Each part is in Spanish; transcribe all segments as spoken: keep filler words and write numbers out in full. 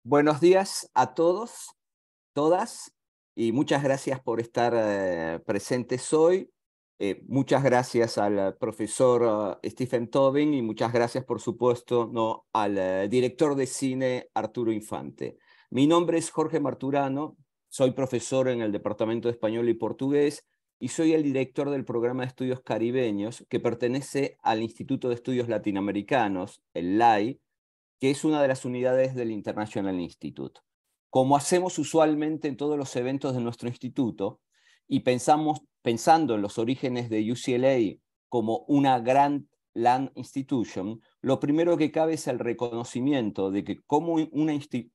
Buenos días a todos, todas, y muchas gracias por estar eh, presentes hoy. Eh, muchas gracias al eh, profesor uh, Stephen Tobin y muchas gracias, por supuesto, ¿no? al eh, director de cine Arturo Infante. Mi nombre es Jorge Marturano, soy profesor en el Departamento de Español y Portugués y soy el director del programa de estudios caribeños que pertenece al Instituto de Estudios Latinoamericanos, el L A I, que es una de las unidades del International Institute. Como hacemos usualmente en todos los eventos de nuestro instituto, y pensamos, pensando en los orígenes de U C L A como una gran land institution, lo primero que cabe es el reconocimiento de que como una,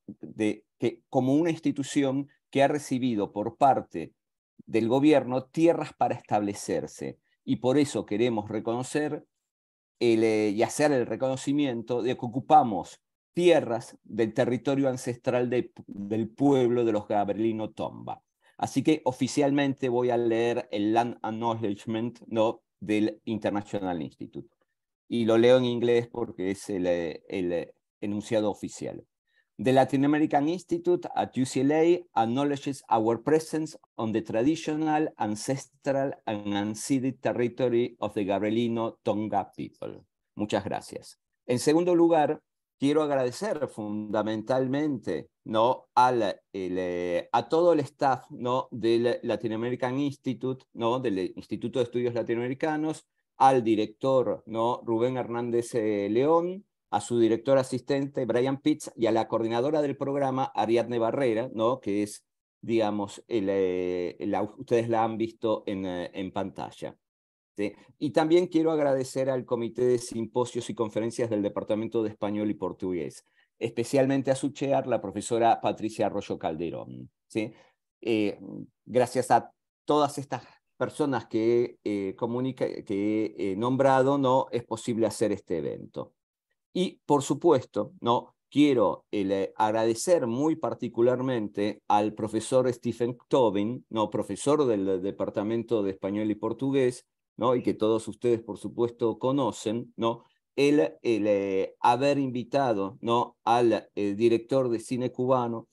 de que como una institución que ha recibido por parte del gobierno tierras para establecerse, y por eso queremos reconocer El, eh, y hacer el reconocimiento de que ocupamos tierras del territorio ancestral de, del pueblo de los Gabrielino Tomba. Así que oficialmente voy a leer el Land Acknowledgement, ¿no? del International Institute. Y lo leo en inglés porque es el, el enunciado oficial. The Latin American Institute at U C L A acknowledges our presence on the traditional, ancestral, and unceded territory of the Gabrielino Tonga people. Muchas gracias. En segundo lugar, quiero agradecer fundamentalmente, ¿no? al, el, a todo el staff, ¿no? del Latin American Institute, ¿no? del Instituto de Estudios Latinoamericanos, al director, ¿no? Rubén Hernández eh, León, a su director asistente, Brian Pitts, y a la coordinadora del programa, Ariadne Barrera, ¿no? que es, digamos, el, eh, la, ustedes la han visto en, eh, en pantalla. ¿Sí? Y también quiero agradecer al Comité de Simposios y Conferencias del Departamento de Español y Portugués, especialmente a su chair, la profesora Patricia Arroyo Calderón. ¿Sí? Eh, gracias a todas estas personas que, eh, comunica, que he nombrado, ¿no? es posible hacer este evento. Y, por supuesto, ¿no? quiero el, agradecer muy particularmente al profesor Stephen Tobin, ¿no? profesor del Departamento de Español y Portugués, ¿no? y que todos ustedes, por supuesto, conocen, ¿no? el, el eh, haber invitado, ¿no? al eh, director de cine cubano,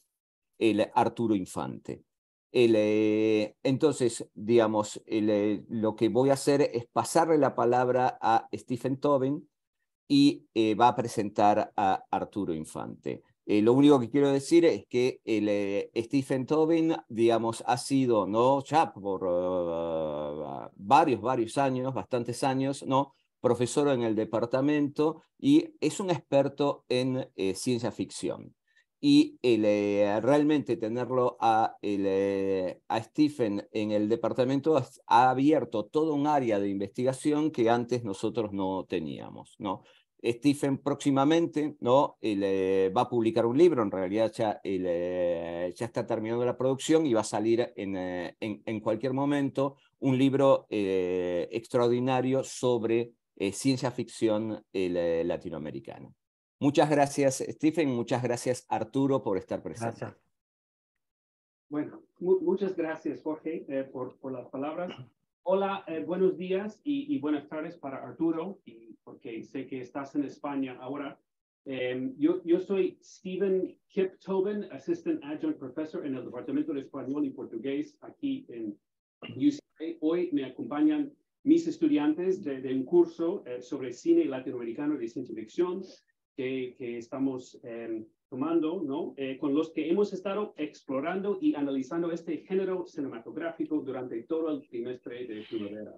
el Arturo Infante. El, eh, entonces, digamos, el, eh, lo que voy a hacer es pasarle la palabra a Stephen Tobin, y eh, va a presentar a Arturo Infante. Eh, lo único que quiero decir es que el, eh, Stephen Tobin, digamos, ha sido, ¿no? ya por uh, varios, varios años, bastantes años, ¿no? profesor en el departamento y es un experto en eh, ciencia ficción. Y el, eh, realmente tenerlo a, el, eh, a Stephen en el departamento ha abierto todo un área de investigación que antes nosotros no teníamos, ¿no? Stephen próximamente, ¿no? Él, eh, va a publicar un libro, en realidad ya, él, eh, ya está terminando la producción y va a salir en, eh, en, en cualquier momento un libro eh, extraordinario sobre eh, ciencia ficción eh, latinoamericana. Muchas gracias, Stephen, muchas gracias, Arturo, por estar presente. Gracias. Bueno, mu muchas gracias, Jorge, eh, por, por las palabras. Hola, eh, buenos días y, y buenas tardes para Arturo, y porque sé que estás en España ahora. Eh, yo, yo soy Stephen Kip Tobin, Assistant Adjunct Professor en el Departamento de Español y Portugués aquí en U C L A. Hoy me acompañan mis estudiantes de, de un curso eh, sobre cine latinoamericano de ciencia ficción que, que estamos eh, tomando, ¿no? Eh, con los que hemos estado explorando y analizando este género cinematográfico durante todo el trimestre de primavera.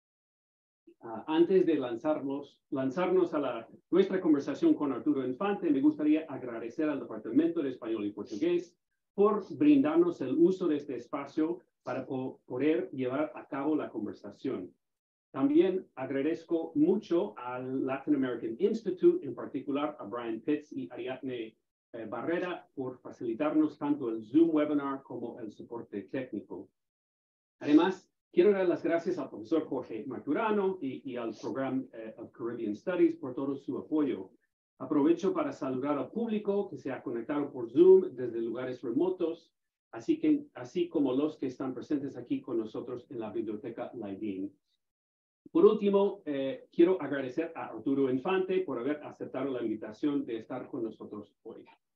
Uh, antes de lanzarnos, lanzarnos a la, nuestra conversación con Arturo Infante, me gustaría agradecer al Departamento de Español y Portugués por brindarnos el uso de este espacio para po poder llevar a cabo la conversación. También agradezco mucho al Latin American Institute, en particular a Brian Pitts y Ariadne eh, Barrera, por facilitarnos tanto el Zoom webinar como el soporte técnico. Además, quiero dar las gracias al profesor Jorge Marturano y, y al Program eh, of Caribbean Studies por todo su apoyo. Aprovecho para saludar al público que se ha conectado por Zoom desde lugares remotos, así, que, así como los que están presentes aquí con nosotros en la Biblioteca Laidín. Por último, eh, quiero agradecer a Arturo Infante por haber aceptado la invitación de estar con nosotros hoy.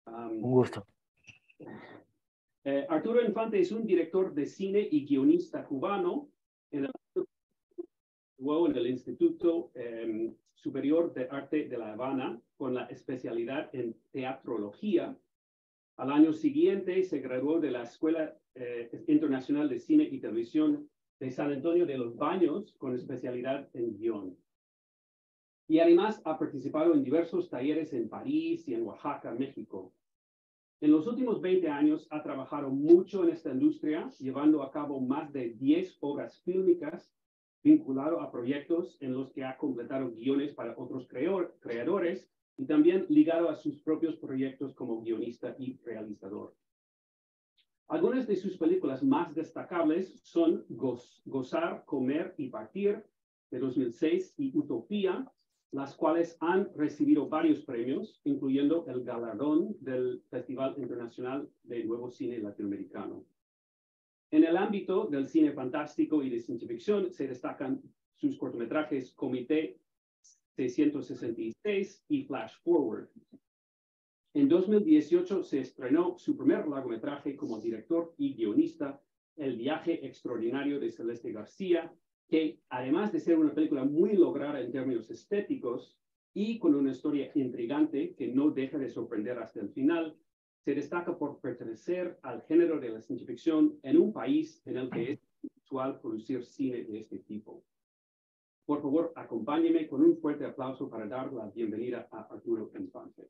Um, Un gusto. Eh, Arturo Infante es un director de cine y guionista cubano en el, en el Instituto eh, Superior de Arte de La Habana con la especialidad en teatrología. Al año siguiente se graduó de la Escuela eh, Internacional de Cine y Televisión de San Antonio de los Baños con especialidad en guión. Y además ha participado en diversos talleres en París y en Oaxaca, México. En los últimos veinte años ha trabajado mucho en esta industria, llevando a cabo más de diez obras fílmicas vinculado a proyectos en los que ha completado guiones para otros creador, creadores y también ligado a sus propios proyectos como guionista y realizador. Algunas de sus películas más destacables son Goz, Gozar, Comer y Partir de dos mil seis y Utopía, las cuales han recibido varios premios, incluyendo el galardón del Festival Internacional de Nuevo Cine Latinoamericano. En el ámbito del cine fantástico y de ciencia ficción se destacan sus cortometrajes Comité seiscientos sesenta y seis y Flash Forward. En dos mil dieciocho se estrenó su primer largometraje como director y guionista, El viaje extraordinario de Celeste García, que además de ser una película muy lograda en términos estéticos y con una historia intrigante que no deja de sorprender hasta el final, se destaca por pertenecer al género de la ciencia ficción en un país en el que es usual producir cine de este tipo. Por favor, acompáñeme con un fuerte aplauso para dar la bienvenida a Arturo Infante.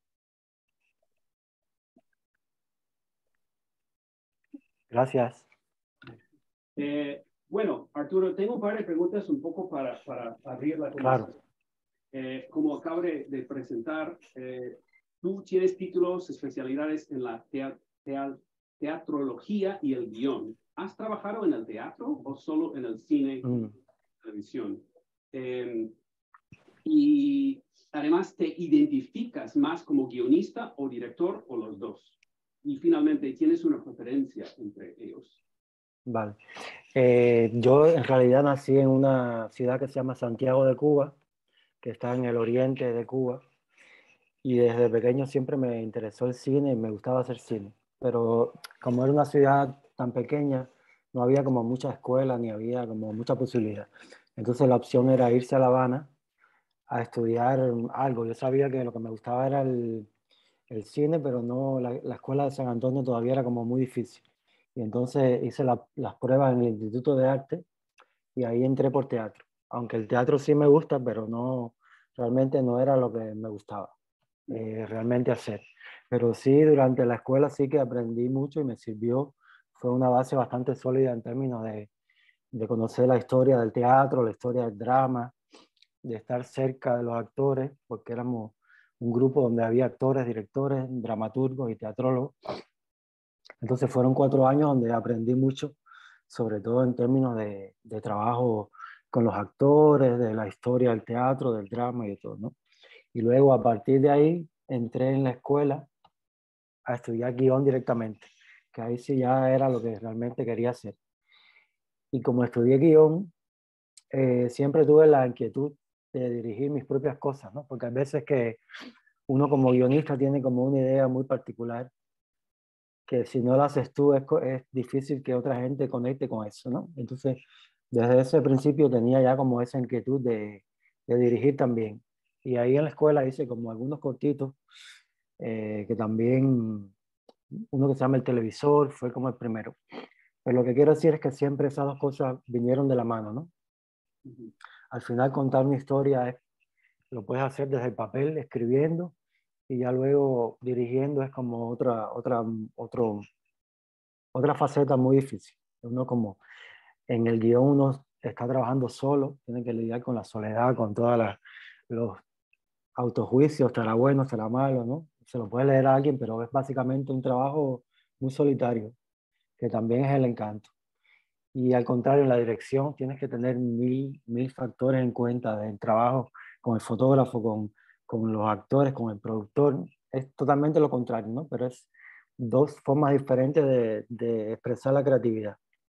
Gracias. Eh, bueno, Arturo, tengo un par de preguntas un poco para, para abrir la conversación. Claro. Eh, como acabo de, de presentar, eh, tú tienes títulos, especialidades en la tea, tea, teatrología y el guión. ¿Has trabajado en el teatro o solo en el cine Mm. y televisión? Eh, y además, ¿te identificas más como guionista o director o los dos? Y finalmente, ¿tienes una preferencia entre ellos? Vale. Eh, yo en realidad nací en una ciudad que se llama Santiago de Cuba, que está en el oriente de Cuba, y desde pequeño siempre me interesó el cine y me gustaba hacer cine. Pero como era una ciudad tan pequeña, no había como mucha escuela ni había como mucha posibilidad. Entonces la opción era irse a La Habana a estudiar algo. Yo sabía que lo que me gustaba era el, el cine, pero no, la, la escuela de San Antonio todavía era como muy difícil. Y entonces hice la, las pruebas en el Instituto de Arte y ahí entré por teatro. Aunque el teatro sí me gusta, pero no, realmente no era lo que me gustaba eh, realmente hacer. Pero sí, durante la escuela sí que aprendí mucho y me sirvió. Fue una base bastante sólida en términos de, de conocer la historia del teatro, la historia del drama, de estar cerca de los actores, porque éramos un grupo donde había actores, directores, dramaturgos y teatrólogos. Entonces fueron cuatro años donde aprendí mucho, sobre todo en términos de, de trabajo con los actores, de la historia del teatro, del drama y de todo, ¿no? Y luego a partir de ahí entré en la escuela a estudiar guión directamente, que ahí sí ya era lo que realmente quería hacer. Y como estudié guión, eh, siempre tuve la inquietud de dirigir mis propias cosas, ¿no? Porque hay veces que uno como guionista tiene como una idea muy particular que si no lo haces tú es, es difícil que otra gente conecte con eso, ¿no? Entonces, desde ese principio tenía ya como esa inquietud de, de dirigir también. Y ahí en la escuela hice como algunos cortitos, eh, que también, uno que se llama El Televisor, fue como el primero. Pero lo que quiero decir es que siempre esas dos cosas vinieron de la mano, ¿no? Uh-huh. Al final contar una historia es, lo puedes hacer desde el papel, escribiendo, y ya luego dirigiendo es como otra, otra, otro, otra faceta muy difícil. Uno como en el guión uno está trabajando solo, tiene que lidiar con la soledad, con todos los autojuicios, estará bueno, estará malo, ¿no? Se lo puede leer a alguien, pero es básicamente un trabajo muy solitario, que también es el encanto. Y al contrario, en la dirección tienes que tener mil, mil factores en cuenta del trabajo con el fotógrafo, con, con los actores, con el productor. Es totalmente lo contrario, ¿no? Pero es dos formas diferentes de, de expresar la creatividad,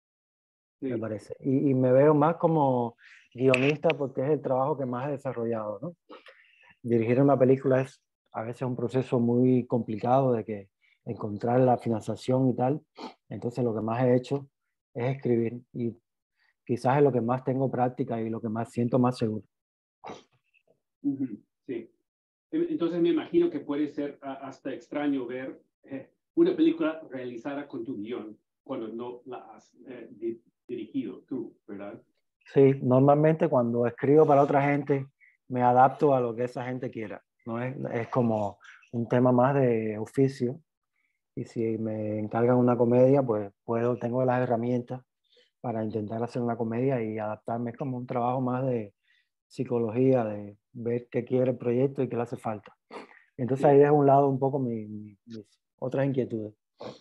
sí, me parece. Y, y me veo más como guionista porque es el trabajo que más he desarrollado, ¿no? Dirigir una película es a veces es un proceso muy complicado de que encontrar la financiación y tal. Entonces lo que más he hecho es escribir y quizás es lo que más tengo práctica y lo que más siento más seguro. Uh-huh. Sí. Entonces me imagino que puede ser hasta extraño ver eh, una película realizada con tu guión cuando no la has eh, di dirigido tú, ¿verdad? Sí, normalmente cuando escribo para otra gente me adapto a lo que esa gente quiera, ¿no? Es, es como un tema más de oficio y si me encargan una comedia, pues puedo, tengo las herramientas para intentar hacer una comedia y adaptarme. Es como un trabajo más de psicología, de ver qué quiere el proyecto y qué le hace falta. Entonces Sí. ahí dejo a un lado un poco mi, mi, mis otras inquietudes.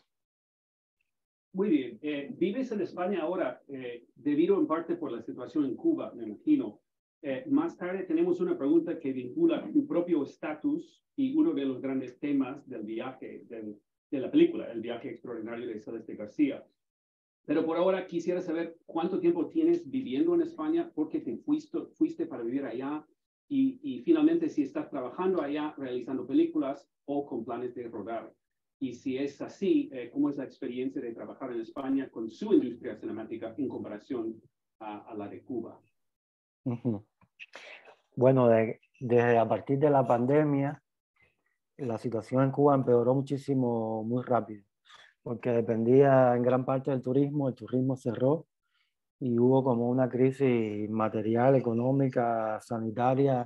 Muy bien. Eh, vives en España ahora, eh, debido en parte por la situación en Cuba, me imagino. Eh, más tarde tenemos una pregunta que vincula tu propio estatus y uno de los grandes temas del viaje, del, de la película, El viaje extraordinario de Celeste García. Pero por ahora quisiera saber cuánto tiempo tienes viviendo en España, por qué te fuiste, fuiste para vivir allá y, y finalmente si estás trabajando allá realizando películas o con planes de rodar. Y si es así, eh, ¿cómo es la experiencia de trabajar en España con su industria cinemática en comparación a, a la de Cuba? Uh-huh. Bueno, de, desde a partir de la pandemia, la situación en Cuba empeoró muchísimo, muy rápido, porque dependía en gran parte del turismo, el turismo cerró y hubo como una crisis material, económica, sanitaria,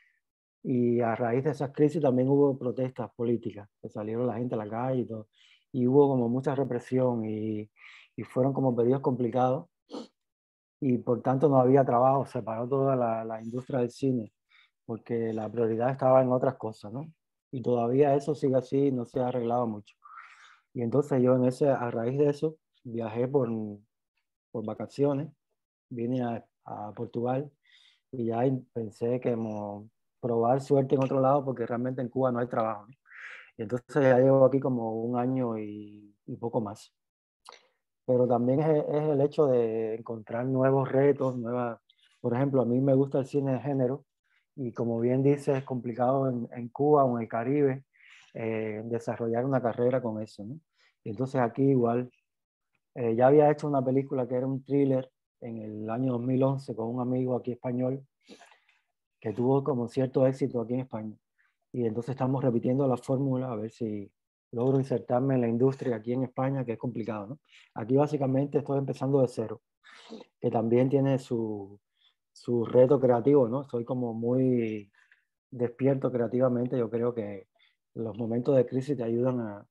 y a raíz de esas crisis también hubo protestas políticas, que salieron la gente a la calle y todo, y hubo como mucha represión y, y fueron como periodos complicados y por tanto no había trabajo, se paró toda la, la industria del cine, porque la prioridad estaba en otras cosas, ¿no? Y todavía eso sigue así, no se ha arreglado mucho. Y entonces yo en ese, a raíz de eso, viajé por, por vacaciones, vine a, a Portugal y ya pensé que como probar suerte en otro lado porque realmente en Cuba no hay trabajo, ¿no? Y entonces ya llevo aquí como un año y, y poco más. Pero también es, es el hecho de encontrar nuevos retos, nuevas... Por ejemplo, a mí me gusta el cine de género y como bien dice, es complicado en, en Cuba o en el Caribe eh, desarrollar una carrera con eso, ¿no? Y entonces aquí igual, eh, ya había hecho una película que era un thriller en el año dos mil once con un amigo aquí español que tuvo como cierto éxito aquí en España. Y entonces estamos repitiendo la fórmula a ver si logro insertarme en la industria aquí en España, que es complicado, ¿no? Aquí básicamente estoy empezando de cero, que también tiene su, su reto creativo, ¿no? Estoy como muy despierto creativamente. Yo creo que los momentos de crisis te ayudan a,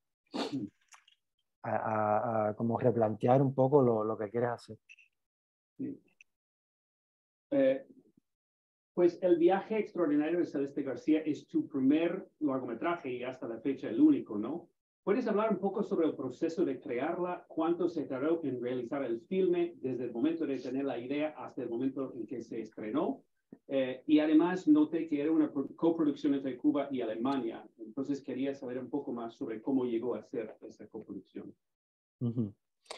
a, a, a como replantear un poco lo, lo que quieres hacer. Sí. Eh, Pues El viaje extraordinario de Celeste García es tu primer largometraje y hasta la fecha el único, ¿no? ¿Puedes hablar un poco sobre el proceso de crearla? ¿Cuánto se tardó en realizar el filme desde el momento de tener la idea hasta el momento en que se estrenó? Eh, y además noté que era una coproducción entre Cuba y Alemania. Entonces quería saber un poco más sobre cómo llegó a ser esa coproducción. Uh-huh.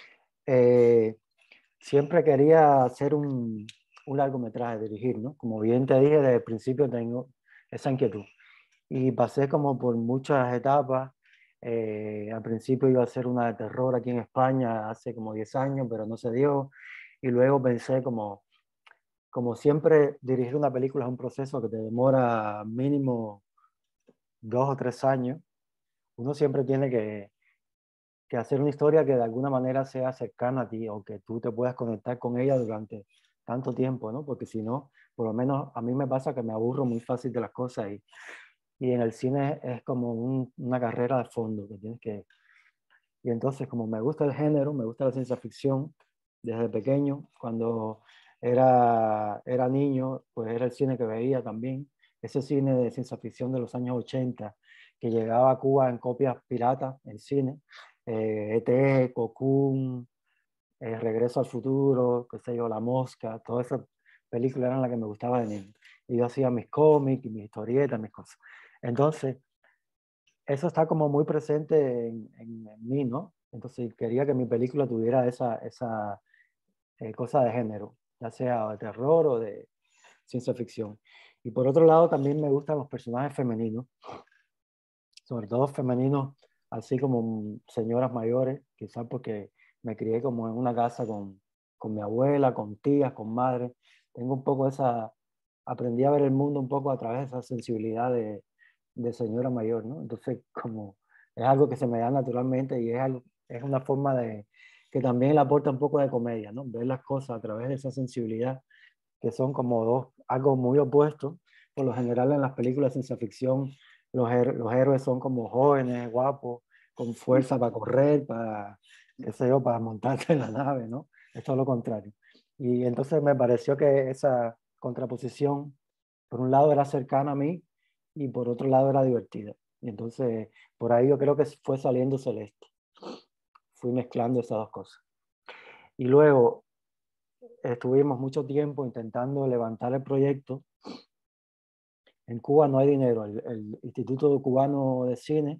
eh, siempre quería hacer un, un largometraje, dirigir, ¿no? Como bien te dije, desde el principio tengo esa inquietud. Y pasé como por muchas etapas. Eh, al principio iba a hacer una de terror aquí en España hace como diez años, pero no se dio. Y luego pensé como, como siempre, dirigir una película es un proceso que te demora mínimo dos o tres años. Uno siempre tiene que, que hacer una historia que de alguna manera sea cercana a ti o que tú te puedas conectar con ella durante tanto tiempo, ¿no? Porque si no, por lo menos a mí me pasa que me aburro muy fácil de las cosas y, y en el cine es como un, una carrera de fondo que tienes que... Y entonces como me gusta el género, me gusta la ciencia ficción desde pequeño, cuando era, era niño, pues era el cine que veía también, ese cine de ciencia ficción de los años ochenta que llegaba a Cuba en copias piratas en cine, eh, E T, Cocoon, eh, Regreso al Futuro, qué sé yo, La Mosca, todas esas películas eran las que me gustaba de niño. Y yo hacía mis cómics, mis historietas, mis cosas. Entonces, eso está como muy presente en, en, en mí, ¿no? Entonces, quería que mi película tuviera esa, esa eh, cosa de género, ya sea de terror o de ciencia ficción. Y por otro lado, también me gustan los personajes femeninos. sobre todo femeninos, así como señoras mayores, quizás porque me crié como en una casa con, con mi abuela, con tías, con madres. Tengo un poco esa, aprendí a ver el mundo un poco a través de esa sensibilidad de, de señora mayor, ¿no? Entonces, como es algo que se me da naturalmente y es, algo, es una forma de que también le aporta un poco de comedia, ¿no? Ver las cosas a través de esa sensibilidad, que son como dos, algo muy opuesto. Por lo general en las películas de ciencia ficción, los, her los héroes son como jóvenes, guapos, con fuerza para correr, para, qué sé yo, para montarse en la nave, ¿no? Es todo lo contrario. Y entonces me pareció que esa contraposición, por un lado era cercana a mí y por otro lado era divertida. Y entonces por ahí yo creo que fue saliendo Celeste. Fui mezclando esas dos cosas. Y luego estuvimos mucho tiempo intentando levantar el proyecto. En Cuba no hay dinero. El, el Instituto Cubano de Cine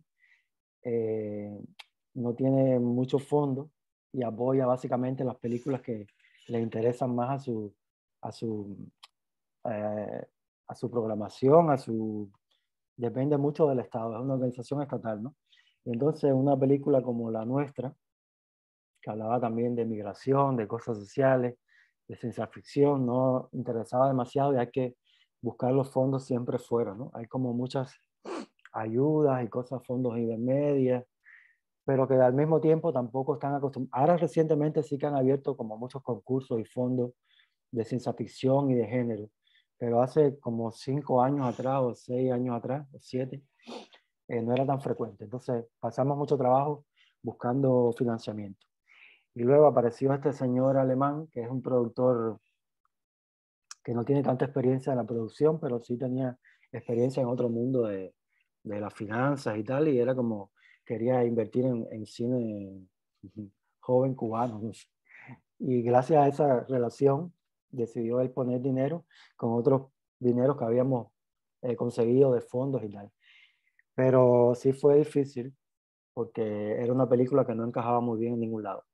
eh, no tiene muchos fondos y apoya básicamente las películas que le interesan más a su, a su, eh, a su programación, a su... Depende mucho del Estado, es una organización estatal, ¿no? Y entonces una película como la nuestra, que hablaba también de migración, de cosas sociales, de ciencia ficción, no interesaba demasiado y hay que buscar los fondos siempre fuera, ¿no? Hay como muchas ayudas y cosas, fondos Ibermedia, pero que al mismo tiempo tampoco están acostumbrados. Ahora recientemente sí que han abierto como muchos concursos y fondos de ciencia ficción y de género, pero hace como cinco años atrás o seis años atrás, o siete, eh, no era tan frecuente. Entonces pasamos mucho trabajo buscando financiamiento. Y luego apareció este señor alemán, que es un productor que no tiene tanta experiencia en la producción, pero sí tenía experiencia en otro mundo de, de las finanzas y tal, y era como, quería invertir en, en cine joven cubano. ¿No? Y gracias a esa relación decidió él poner dinero con otros dineros que habíamos eh, conseguido de fondos y tal. Pero sí fue difícil porque era una película que no encajaba muy bien en ningún lado.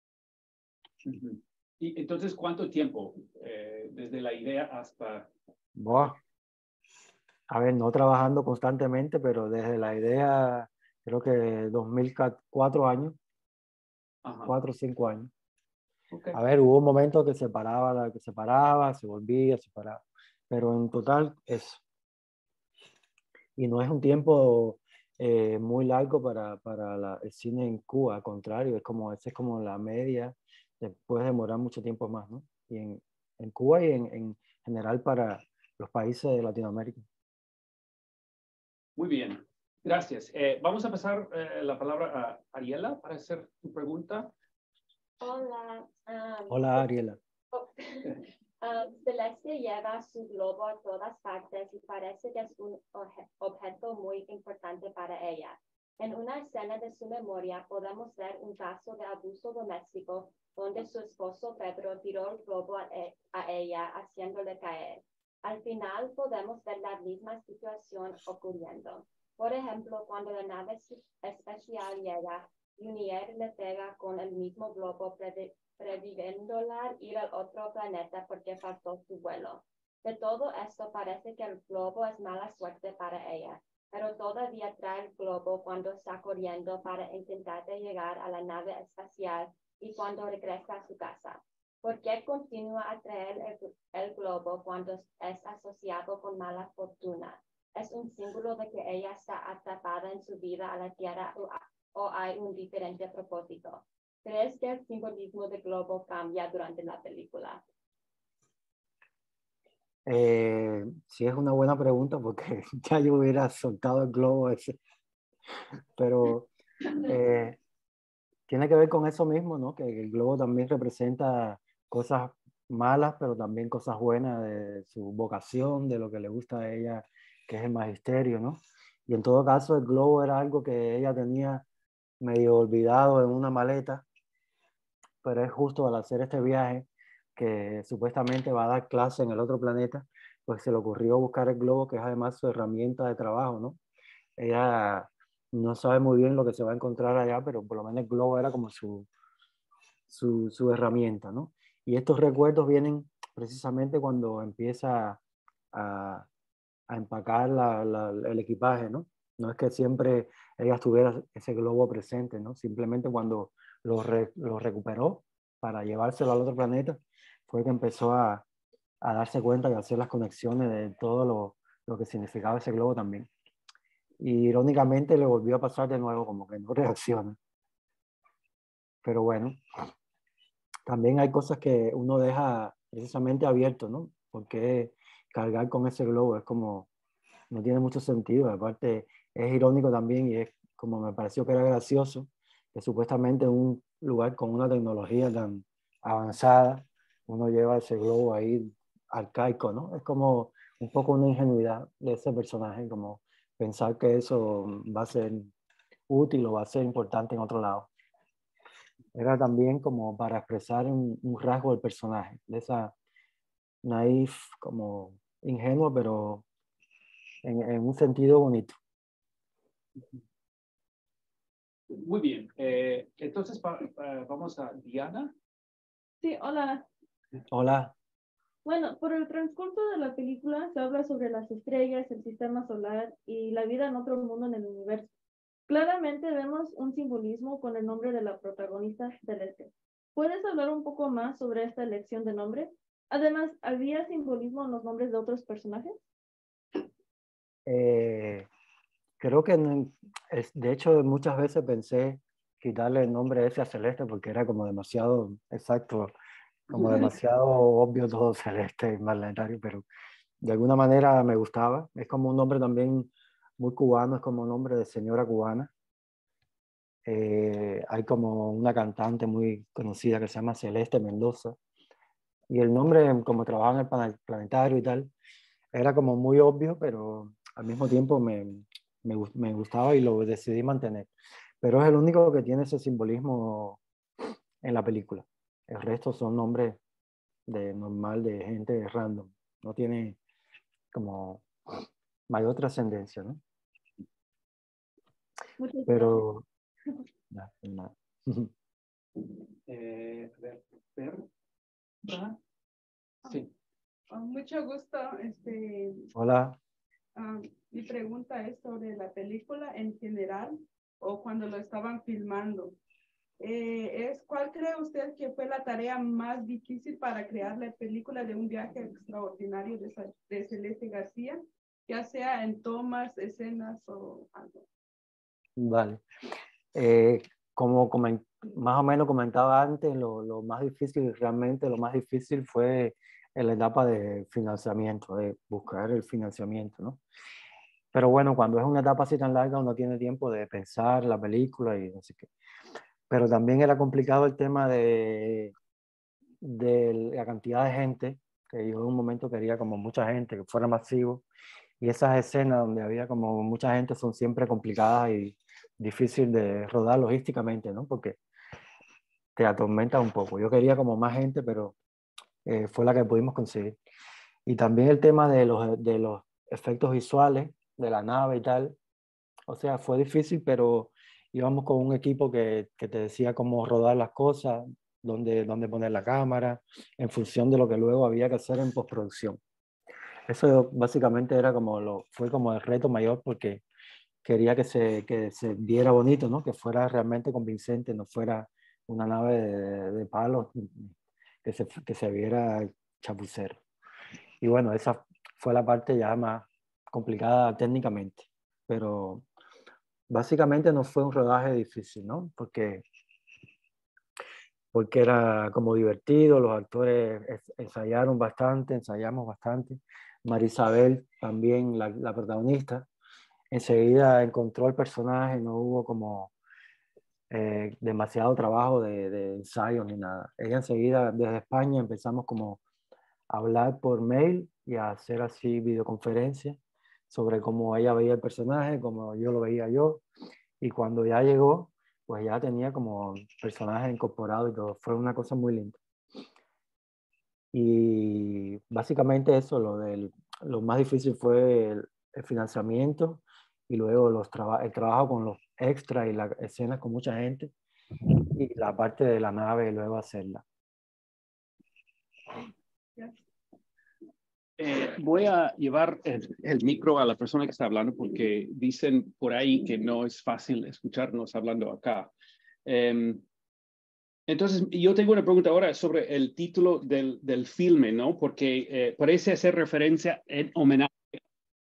Uh-huh. Y entonces, ¿cuánto tiempo eh, desde la idea hasta... Buah. A ver, no trabajando constantemente, pero desde la idea, creo que dos mil cuatro años, Ajá. cuatro o cinco años. Okay. A ver, hubo un momento que se paraba, que se paraba, se volvía, se paraba, pero en total eso. Y no es un tiempo eh, muy largo para, para la, el cine en Cuba, al contrario, es como, esa es como la media, puede demorar mucho tiempo más, ¿no? Y en, en Cuba y en, en general para los países de Latinoamérica. Muy bien, gracias. Eh, vamos a pasar eh, la palabra a Ariela para hacer tu pregunta. Hola. Um, Hola, Ariela. Oh, um, Celeste lleva su globo a todas partes y parece que es un obje objeto muy importante para ella. En una escena de su memoria podemos ver un caso de abuso doméstico donde su esposo Pedro tiró el globo a, e a ella haciéndole caer. Al final podemos ver la misma situación ocurriendo. Por ejemplo, cuando la nave especial llega, Junior le pega con el mismo globo previéndola ir al otro planeta porque faltó su vuelo. De todo esto parece que el globo es mala suerte para ella, pero todavía trae el globo cuando está corriendo para intentar llegar a la nave espacial y cuando regresa a su casa. ¿Por qué continúa a traer el, el globo cuando es asociado con mala fortuna? ¿Es un símbolo de que ella está atrapada en su vida a la Tierra o, o hay un diferente propósito? ¿Crees que el simbolismo del globo cambia durante la película? Eh, sí, es una buena pregunta porque ya yo hubiera soltado el globo ese. Pero eh, tiene que ver con eso mismo, ¿no? Que el globo también representa cosas malas, pero también cosas buenas de su vocación, de lo que le gusta a ella, que es el magisterio, ¿no? Y en todo caso, el globo era algo que ella tenía medio olvidado en una maleta, pero es justo al hacer este viaje, que supuestamente va a dar clase en el otro planeta, pues se le ocurrió buscar el globo, que es además su herramienta de trabajo, ¿no? Ella no sabe muy bien lo que se va a encontrar allá, pero por lo menos el globo era como su, su, su herramienta, ¿no? Y estos recuerdos vienen precisamente cuando empieza a, a empacar la, la, el equipaje, ¿no? No es que siempre ella tuviera ese globo presente, ¿no? Simplemente cuando lo, re, lo recuperó para llevárselo al otro planeta, fue que empezó a, a darse cuenta y a hacer las conexiones de todo lo, lo que significaba ese globo también. Y irónicamente le volvió a pasar de nuevo, como que no reacciona. Pero bueno, también hay cosas que uno deja precisamente abierto, ¿no? Porque cargar con ese globo es como, no tiene mucho sentido. Aparte, es irónico también y es como me pareció que era gracioso, que supuestamente en un lugar con una tecnología tan avanzada, uno lleva ese globo ahí arcaico, ¿no? Es como un poco una ingenuidad de ese personaje, como pensar que eso va a ser útil o va a ser importante en otro lado. Era también como para expresar un, un rasgo del personaje, de esa naif, como ingenuo, pero en, en un sentido bonito. Muy bien. Eh, entonces pa, pa, vamos a Diana. Sí, hola. Hola. Bueno, por el transcurso de la película se habla sobre las estrellas, el sistema solar y la vida en otro mundo en el universo. Claramente vemos un simbolismo con el nombre de la protagonista Celeste. ¿Puedes hablar un poco más sobre esta elección de nombre? Además, ¿había simbolismo en los nombres de otros personajes? Eh, creo que, no, es, de hecho, muchas veces pensé quitarle el nombre ese a Celeste porque era como demasiado exacto, como demasiado obvio todo Celeste y planetario, pero de alguna manera me gustaba. Es como un nombre también muy cubano, es como un nombre de señora cubana. Eh, hay como una cantante muy conocida que se llama Celeste Mendoza. Y el nombre, como trabajaba en el planetario y tal, era como muy obvio, pero al mismo tiempo me, me, me gustaba y lo decidí mantener. Pero es el único que tiene ese simbolismo en la película. El resto son nombres de normal, de gente random. No tiene como mayor trascendencia, ¿no? Muchas Pero... No, no. Eh, a ver, Berta. Sí. Oh, mucho gusto. Este, Hola. uh, mi pregunta es sobre la película en general o cuando lo estaban filmando. Eh, es, ¿cuál cree usted que fue la tarea más difícil para crear la película de un viaje extraordinario de, de Celeste García, ya sea en tomas, escenas o algo? Vale. Eh, como coment, más o menos comentaba antes, lo, lo más difícil, realmente lo más difícil fue en la etapa de financiamiento, de buscar el financiamiento, ¿no? Pero bueno, cuando es una etapa así tan larga, uno tiene tiempo de pensar la película y no sé qué. Pero también era complicado el tema de, de la cantidad de gente, que yo en un momento quería como mucha gente, que fuera masivo. Y esas escenas donde había como mucha gente son siempre complicadas y difícil de rodar logísticamente, ¿no? Porque te atormenta un poco. Yo quería como más gente, pero eh, fue la que pudimos conseguir. Y también el tema de los, de los efectos visuales de la nave y tal. O sea, fue difícil, pero íbamos con un equipo que, que te decía cómo rodar las cosas, dónde, dónde poner la cámara, en función de lo que luego había que hacer en postproducción. Eso básicamente era como lo, fue como el reto mayor porque quería que se, que se viera bonito, ¿no? Que fuera realmente convincente, no fuera una nave de, de palos, que se, que se viera chapucero. Y bueno, esa fue la parte ya más complicada técnicamente, pero básicamente no fue un rodaje difícil, ¿no? Porque, porque era como divertido, los actores ensayaron bastante, ensayamos bastante. Marisabel, también la, la protagonista, enseguida encontró el personaje, no hubo como eh, demasiado trabajo de, de ensayo ni nada. Ella enseguida, desde España, empezamos como a hablar por mail y a hacer así videoconferencias sobre cómo ella veía el personaje, cómo yo lo veía yo. Y cuando ya llegó, pues ya tenía como personaje incorporado y todo. Fue una cosa muy linda. Y básicamente eso, lo, del, lo más difícil fue el, el financiamiento y luego los traba el trabajo con los extras y las escenas con mucha gente y la parte de la nave y luego hacerla. Yes. Eh, voy a llevar el, el micro a la persona que está hablando porque dicen por ahí que no es fácil escucharnos hablando acá. Eh, entonces, yo tengo una pregunta ahora sobre el título del, del filme, ¿no? Porque eh, parece hacer referencia en homenaje a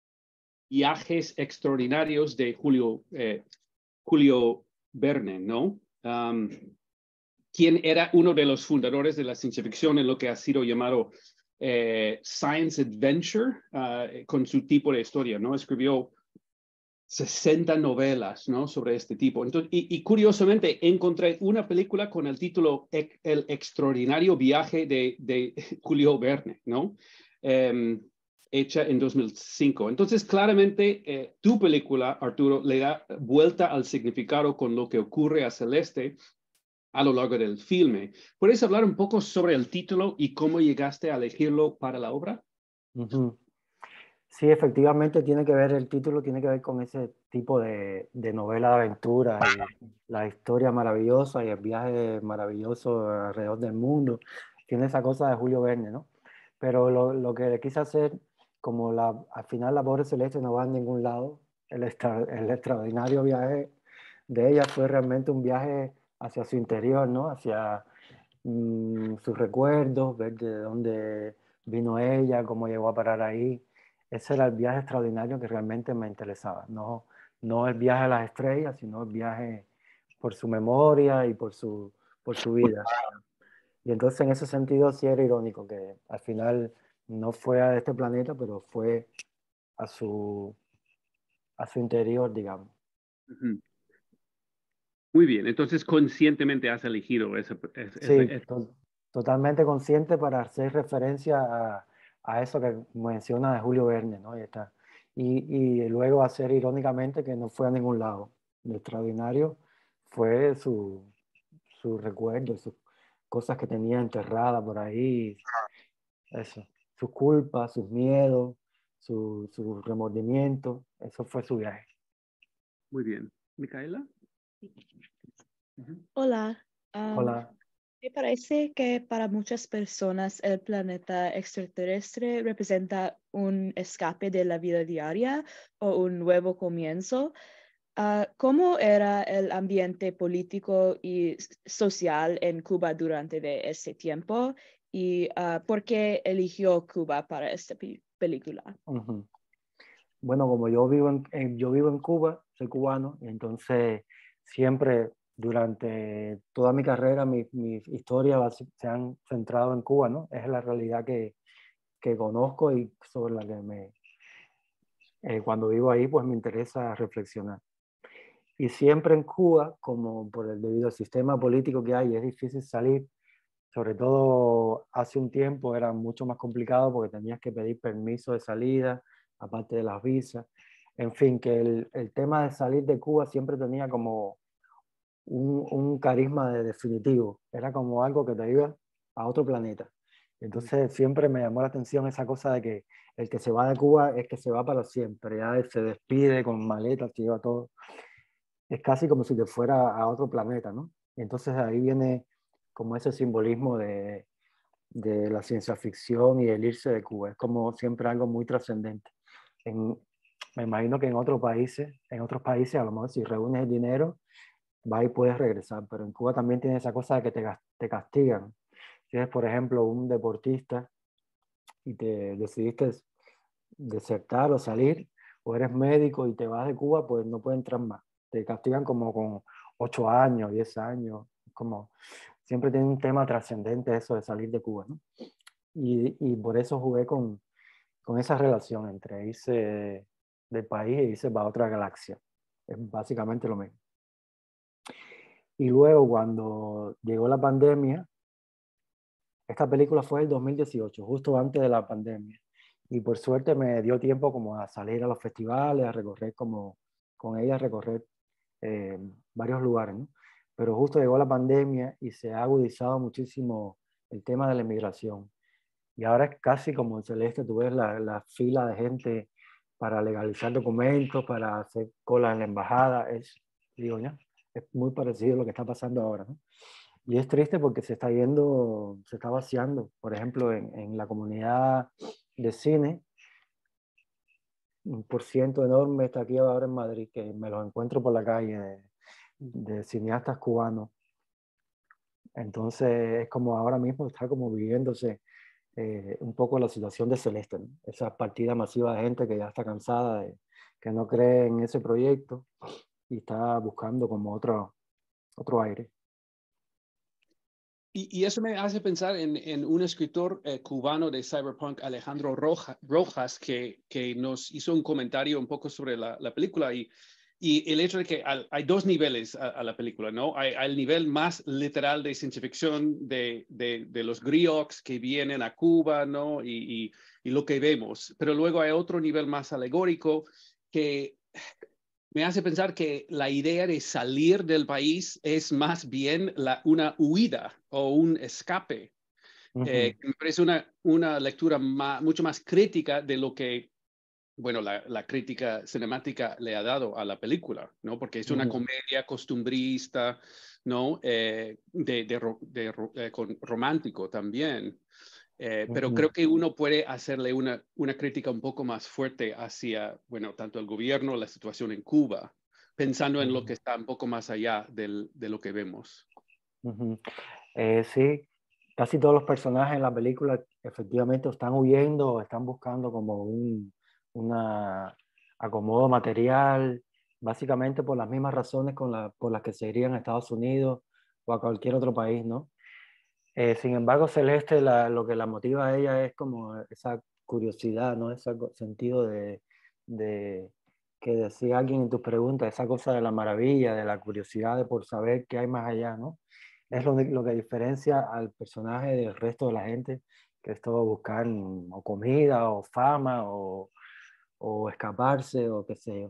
Viajes Extraordinarios de Julio, eh, Julio Verne, ¿no? Um, quien era uno de los fundadores de la ciencia ficción en lo que ha sido llamado eh, Science Adventure, uh, con su tipo de historia, ¿no? Escribió sesenta novelas, ¿no? Sobre este tipo. Entonces, y, y curiosamente encontré una película con el título El extraordinario viaje de, de Julio Verne, ¿no? Um, hecha en dos mil cinco. Entonces, claramente, eh, tu película, Arturo, le da vuelta al significado con lo que ocurre a Celeste a lo largo del filme. ¿Puedes hablar un poco sobre el título y cómo llegaste a elegirlo para la obra? Uh-huh. Sí, efectivamente tiene que ver, el título tiene que ver con ese tipo de, de novela de aventura y la historia maravillosa y el viaje maravilloso alrededor del mundo. Tiene esa cosa de Julio Verne, ¿no? Pero lo, lo que quise hacer, como la, al final la pobre Celeste no va a ningún lado, el, extra, el extraordinario viaje de ella fue realmente un viaje hacia su interior, ¿no? Hacia mmm, sus recuerdos, ver de dónde vino ella, cómo llegó a parar ahí. Ese era el viaje extraordinario que realmente me interesaba. No, no el viaje a las estrellas, sino el viaje por su memoria y por su, por su vida. Y entonces en ese sentido sí era irónico que al final no fue a este planeta, pero fue a su, a su interior, digamos. Uh-huh. Muy bien, entonces conscientemente has elegido ese... ese, Sí, ese... to totalmente consciente para hacer referencia a, a eso que menciona de Julio Verne, ¿no? Y, está. Y, y luego hacer irónicamente que no fue a ningún lado. Lo extraordinario fue su, su recuerdo, sus cosas que tenía enterradas por ahí, eso, sus culpas, sus miedos, su, su remordimiento, eso fue su viaje. Muy bien. ¿Micaela? Uh-huh. Hola. Um, Hola. Me parece que para muchas personas el planeta extraterrestre representa un escape de la vida diaria o un nuevo comienzo. Uh, ¿Cómo era el ambiente político y social en Cuba durante de ese tiempo? ¿Y uh, por qué eligió Cuba para esta película? Uh-huh. Bueno, como yo vivo en, en, yo vivo en Cuba, soy cubano, y entonces siempre durante toda mi carrera, mi, mi historia se han centrado en Cuba, ¿no? Es la realidad que, que conozco y sobre la que me, eh, cuando vivo ahí, pues me interesa reflexionar. Y siempre en Cuba, como por el debido al sistema político que hay, es difícil salir, sobre todo hace un tiempo era mucho más complicado porque tenías que pedir permiso de salida, aparte de las visas. En fin, que el, el tema de salir de Cuba siempre tenía como un, un carisma de definitivo. Era como algo que te iba a otro planeta. Entonces siempre me llamó la atención esa cosa de que el que se va de Cuba es que se va para siempre. Ya se despide con maletas, se lleva todo. Es casi como si te fuera a otro planeta, ¿no? Y entonces ahí viene como ese simbolismo de, de la ciencia ficción y el irse de Cuba. Es como siempre algo muy trascendente. Me imagino que en otros países, en otros países a lo mejor si reúnes el dinero, vas y puedes regresar, pero en Cuba también tiene esa cosa de que te, te castigan. Si eres, por ejemplo, un deportista y te decidiste desertar o salir, o eres médico y te vas de Cuba, pues no puedes entrar más. Te castigan como con ocho años, diez años, como siempre tiene un tema trascendente eso de salir de Cuba, ¿no? Y, y por eso jugué con, con esa relación entre irse del país e irse para otra galaxia. Es básicamente lo mismo. Y luego cuando llegó la pandemia, esta película fue el dos mil dieciocho, justo antes de la pandemia. Y por suerte me dio tiempo como a salir a los festivales, a recorrer como con ella, a recorrer eh, varios lugares, ¿no? Pero justo llegó la pandemia y se ha agudizado muchísimo el tema de la inmigración. Y ahora es casi como en Celeste, tú ves la, la fila de gente para legalizar documentos, para hacer cola en la embajada. Es, digo, ya, es muy parecido a lo que está pasando ahora, ¿no? Y es triste porque se está yendo, se está vaciando. Por ejemplo, en, en la comunidad de cine, un por ciento enorme está aquí ahora en Madrid, que me los encuentro por la calle, de, de cineastas cubanos. Entonces es como ahora mismo está como viviéndose eh, un poco la situación de Celeste, ¿no? Esa partida masiva de gente que ya está cansada, de, que no cree en ese proyecto y está buscando como otro, otro aire. Y, y eso me hace pensar en, en un escritor eh, cubano de cyberpunk, Alejandro Roja, Rojas, que, que nos hizo un comentario un poco sobre la, la película y, y el hecho de que al, hay dos niveles a, a la película, ¿no? Hay, hay el nivel más literal de ciencia ficción de, de, de los griots que vienen a Cuba, ¿no? Y, y, y lo que vemos. Pero luego hay otro nivel más alegórico que me hace pensar que la idea de salir del país es más bien la, una huida o un escape. Uh-huh. eh, me parece una, una lectura más, mucho más crítica de lo que, bueno, la, la crítica cinemática le ha dado a la película, ¿no? Porque es una uh-huh. comedia costumbrista, ¿no? Eh, de, de, de, de, con romántico también. Eh, pero uh-huh. creo que uno puede hacerle una, una crítica un poco más fuerte hacia, bueno, tanto el gobierno, la situación en Cuba, pensando uh-huh. en lo que está un poco más allá del, de lo que vemos. Uh-huh. eh, sí, casi todos los personajes en la película efectivamente están huyendo o están buscando como un una acomodo material, básicamente por las mismas razones con la, por las que se irían a Estados Unidos o a cualquier otro país, ¿no? Eh, sin embargo, Celeste, la, lo que la motiva a ella es como esa curiosidad, ¿no? Ese sentido de, de que decía alguien en tus preguntas, esa cosa de la maravilla, de la curiosidad de por saber qué hay más allá, ¿no? Es lo, de, lo que diferencia al personaje del resto de la gente, que es todo buscar o comida o fama o, o escaparse o qué sé yo.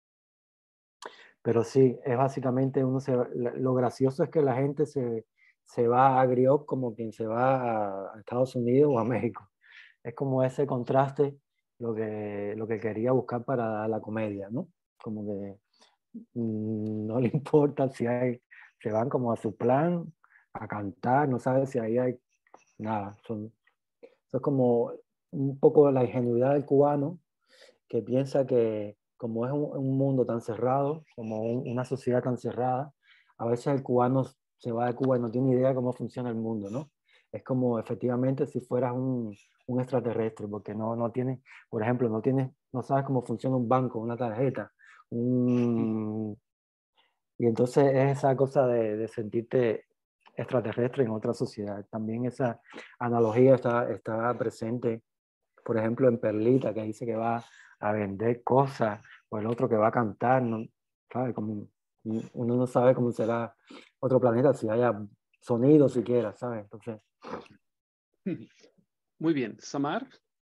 Pero sí, es básicamente uno se, lo gracioso es que la gente se, se va a Griot como quien se va a Estados Unidos o a México. Es como ese contraste lo que, lo que quería buscar para la comedia, ¿no? Como que mmm, no le importa si hay, se van como a su plan, a cantar, no sabe si ahí hay nada. Son, eso es como un poco la ingenuidad del cubano que piensa que como es un, un mundo tan cerrado, como un, una sociedad tan cerrada, a veces el cubano se va de Cuba y no tiene idea de cómo funciona el mundo, ¿no? Es como efectivamente si fueras un, un extraterrestre, porque no, no tienes, por ejemplo, no tienes, no sabes cómo funciona un banco, una tarjeta, un... y entonces es esa cosa de, de sentirte extraterrestre en otra sociedad. También esa analogía está, está presente, por ejemplo, en Perlita, que dice que va a vender cosas, o el otro que va a cantar, ¿no? ¿Sabe? Como, uno no sabe cómo será otro planeta, si haya sonido siquiera, ¿sabes? Entonces... Muy bien. Samar.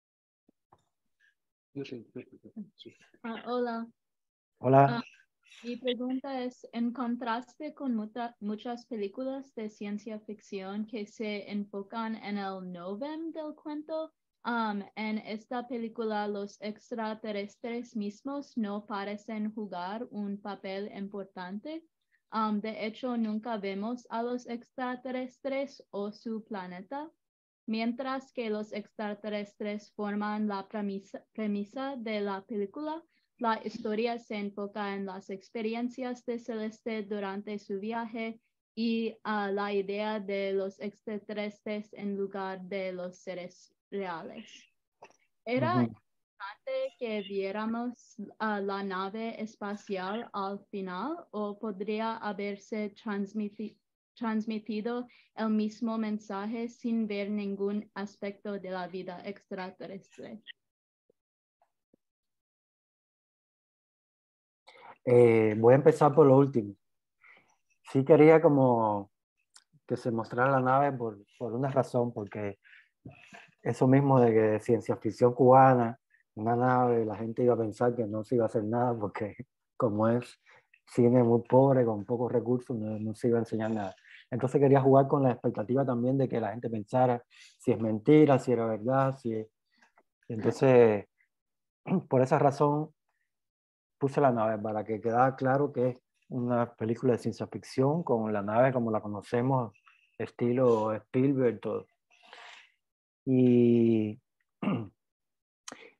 Uh, hola. Hola. Uh, mi pregunta es, en contraste con muta, muchas películas de ciencia ficción que se enfocan en el novem del cuento, Um, en esta película los extraterrestres mismos no parecen jugar un papel importante. Um, de hecho, nunca vemos a los extraterrestres o su planeta, mientras que los extraterrestres forman la premisa, premisa de la película. La historia se enfoca en las experiencias de Celeste durante su viaje y uh, la idea de los extraterrestres en lugar de los seres reales. Era Uh-huh. importante que viéramos uh, la nave espacial al final o podría haberse transmiti- transmitido el mismo mensaje sin ver ningún aspecto de la vida extraterrestre. Eh, voy a empezar por lo último. Sí quería como que se mostrara la nave por, por una razón, porque eso mismo de que ciencia ficción cubana, una nave, la gente iba a pensar que no se iba a hacer nada porque como es cine muy pobre, con pocos recursos, no, no se iba a enseñar nada. Entonces quería jugar con la expectativa también de que la gente pensara si es mentira, si era verdad, si es... Entonces, por esa razón puse la nave para que quedara claro que es una película de ciencia ficción con la nave como la conocemos, estilo Spielberg, todo. Y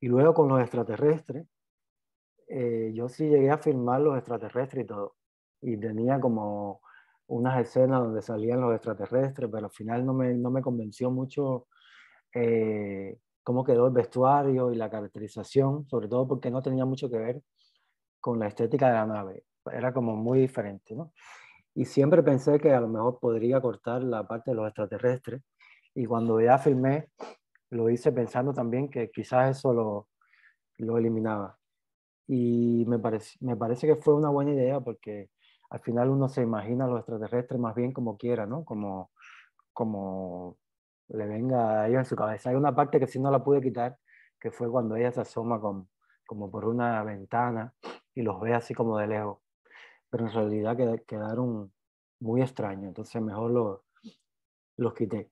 Y luego con los extraterrestres, eh, yo sí llegué a filmar los extraterrestres y todo. Y tenía como unas escenas donde salían los extraterrestres, pero al final no me, no me convenció mucho eh, cómo quedó el vestuario y la caracterización, sobre todo porque no tenía mucho que ver con la estética de la nave. Era como muy diferente, ¿no? Y siempre pensé que a lo mejor podría cortar la parte de los extraterrestres. Y cuando ya filmé, lo hice pensando también que quizás eso lo, lo eliminaba. Y me parece, me parece que fue una buena idea porque al final uno se imagina a los extraterrestres más bien como quiera, ¿no? Como, como le venga a ellos en su cabeza. Hay una parte que sí no la pude quitar, que fue cuando ella se asoma con, como por una ventana y los ve así como de lejos. Pero en realidad qued- quedaron muy extraños, entonces mejor los, los quité.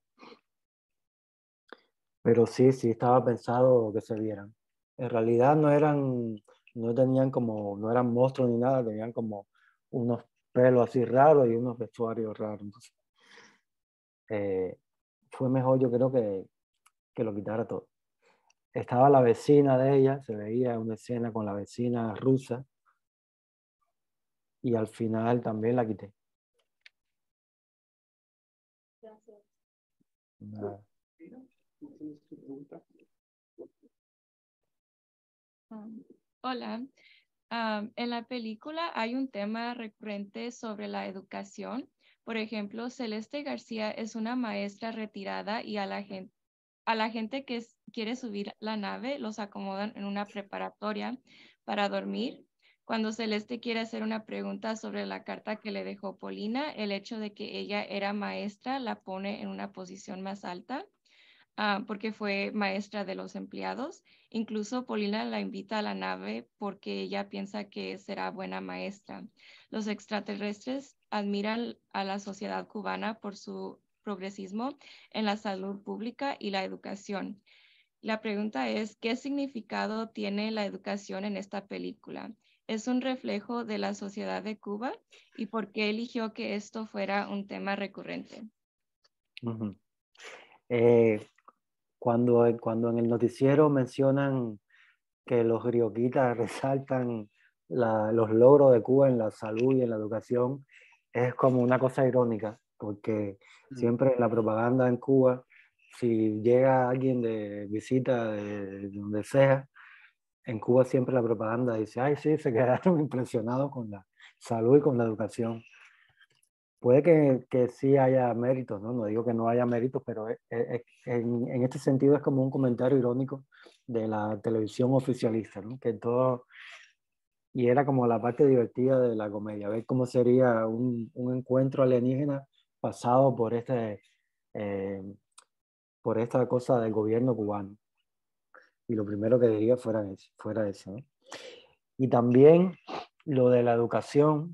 Pero sí, sí estaba pensado que se vieran. En realidad no eran, no tenían como, no eran monstruos ni nada, tenían como unos pelos así raros y unos vestuarios raros. Entonces, eh, fue mejor, yo creo que, que lo quitara todo. Estaba la vecina de ella, se veía una escena con la vecina rusa y al final también la quité. Gracias. Nada. Um, hola. Um, en la película hay un tema recurrente sobre la educación. Por ejemplo, Celeste García es una maestra retirada y a la gente, a la gente que s- quiere subir la nave los acomodan en una preparatoria para dormir. Cuando Celeste quiere hacer una pregunta sobre la carta que le dejó Polina, el hecho de que ella era maestra la pone en una posición más alta. Ah, porque fue maestra de los empleados. Incluso Polina la invita a la nave porque ella piensa que será buena maestra. Los extraterrestres admiran a la sociedad cubana por su progresismo en la salud pública y la educación. La pregunta es, ¿qué significado tiene la educación en esta película? ¿Es un reflejo de la sociedad de Cuba? ¿Y por qué eligió que esto fuera un tema recurrente? Ujú. Eh, cuando, cuando en el noticiero mencionan que los grioquitas resaltan la- los logros de Cuba en la salud y en la educación, es como una cosa irónica, porque siempre en la propaganda en Cuba, si llega alguien de visita de donde sea, en Cuba siempre la propaganda dice, ay, sí, se quedaron impresionados con la salud y con la educación. Puede que, que sí haya méritos, ¿no? No digo que no haya méritos, pero es- es- en, en este sentido es como un comentario irónico de la televisión oficialista, ¿no? Que todo, y era como la parte divertida de la comedia, ver cómo sería un, un encuentro alienígena pasado por, este, eh, por esta cosa del gobierno cubano. Y lo primero que diría fuera eso, fuera eso, ¿no? Y también lo de la educación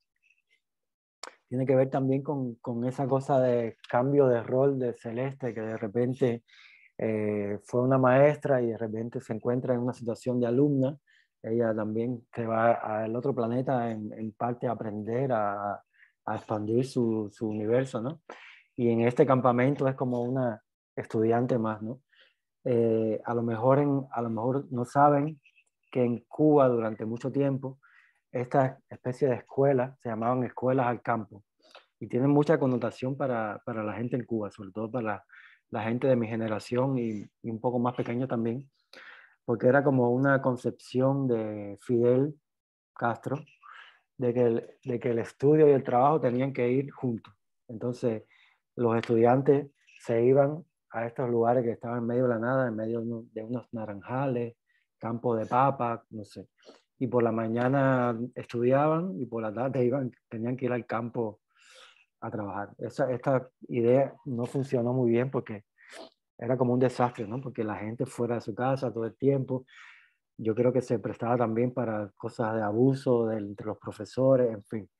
tiene que ver también con, con esa cosa de cambio de rol de Celeste, que de repente eh, fue una maestra y de repente se encuentra en una situación de alumna. Ella también se va al otro planeta en, en parte a aprender, a, a expandir su, su universo, ¿no? Y en este campamento es como una estudiante más, ¿no? Eh, a lo mejor en, a lo mejor no saben que en Cuba durante mucho tiempo esta especie de escuelas se llamaban escuelas al campo y tienen mucha connotación para, para la gente en Cuba, sobre todo para la, la gente de mi generación y, y un poco más pequeño también, porque era como una concepción de Fidel Castro de que el, de que el estudio y el trabajo tenían que ir juntos. Entonces, los estudiantes se iban a estos lugares que estaban en medio de la nada, en medio de unos, de unos naranjales, campo de papa, no sé. Y por la mañana estudiaban y por la tarde iban, tenían que ir al campo a trabajar. Esa, esta idea no funcionó muy bien porque era como un desastre, ¿no? Porque la gente fuera de su casa todo el tiempo. Yo creo que se prestaba también para cosas de abuso de, entre los profesores, en fin.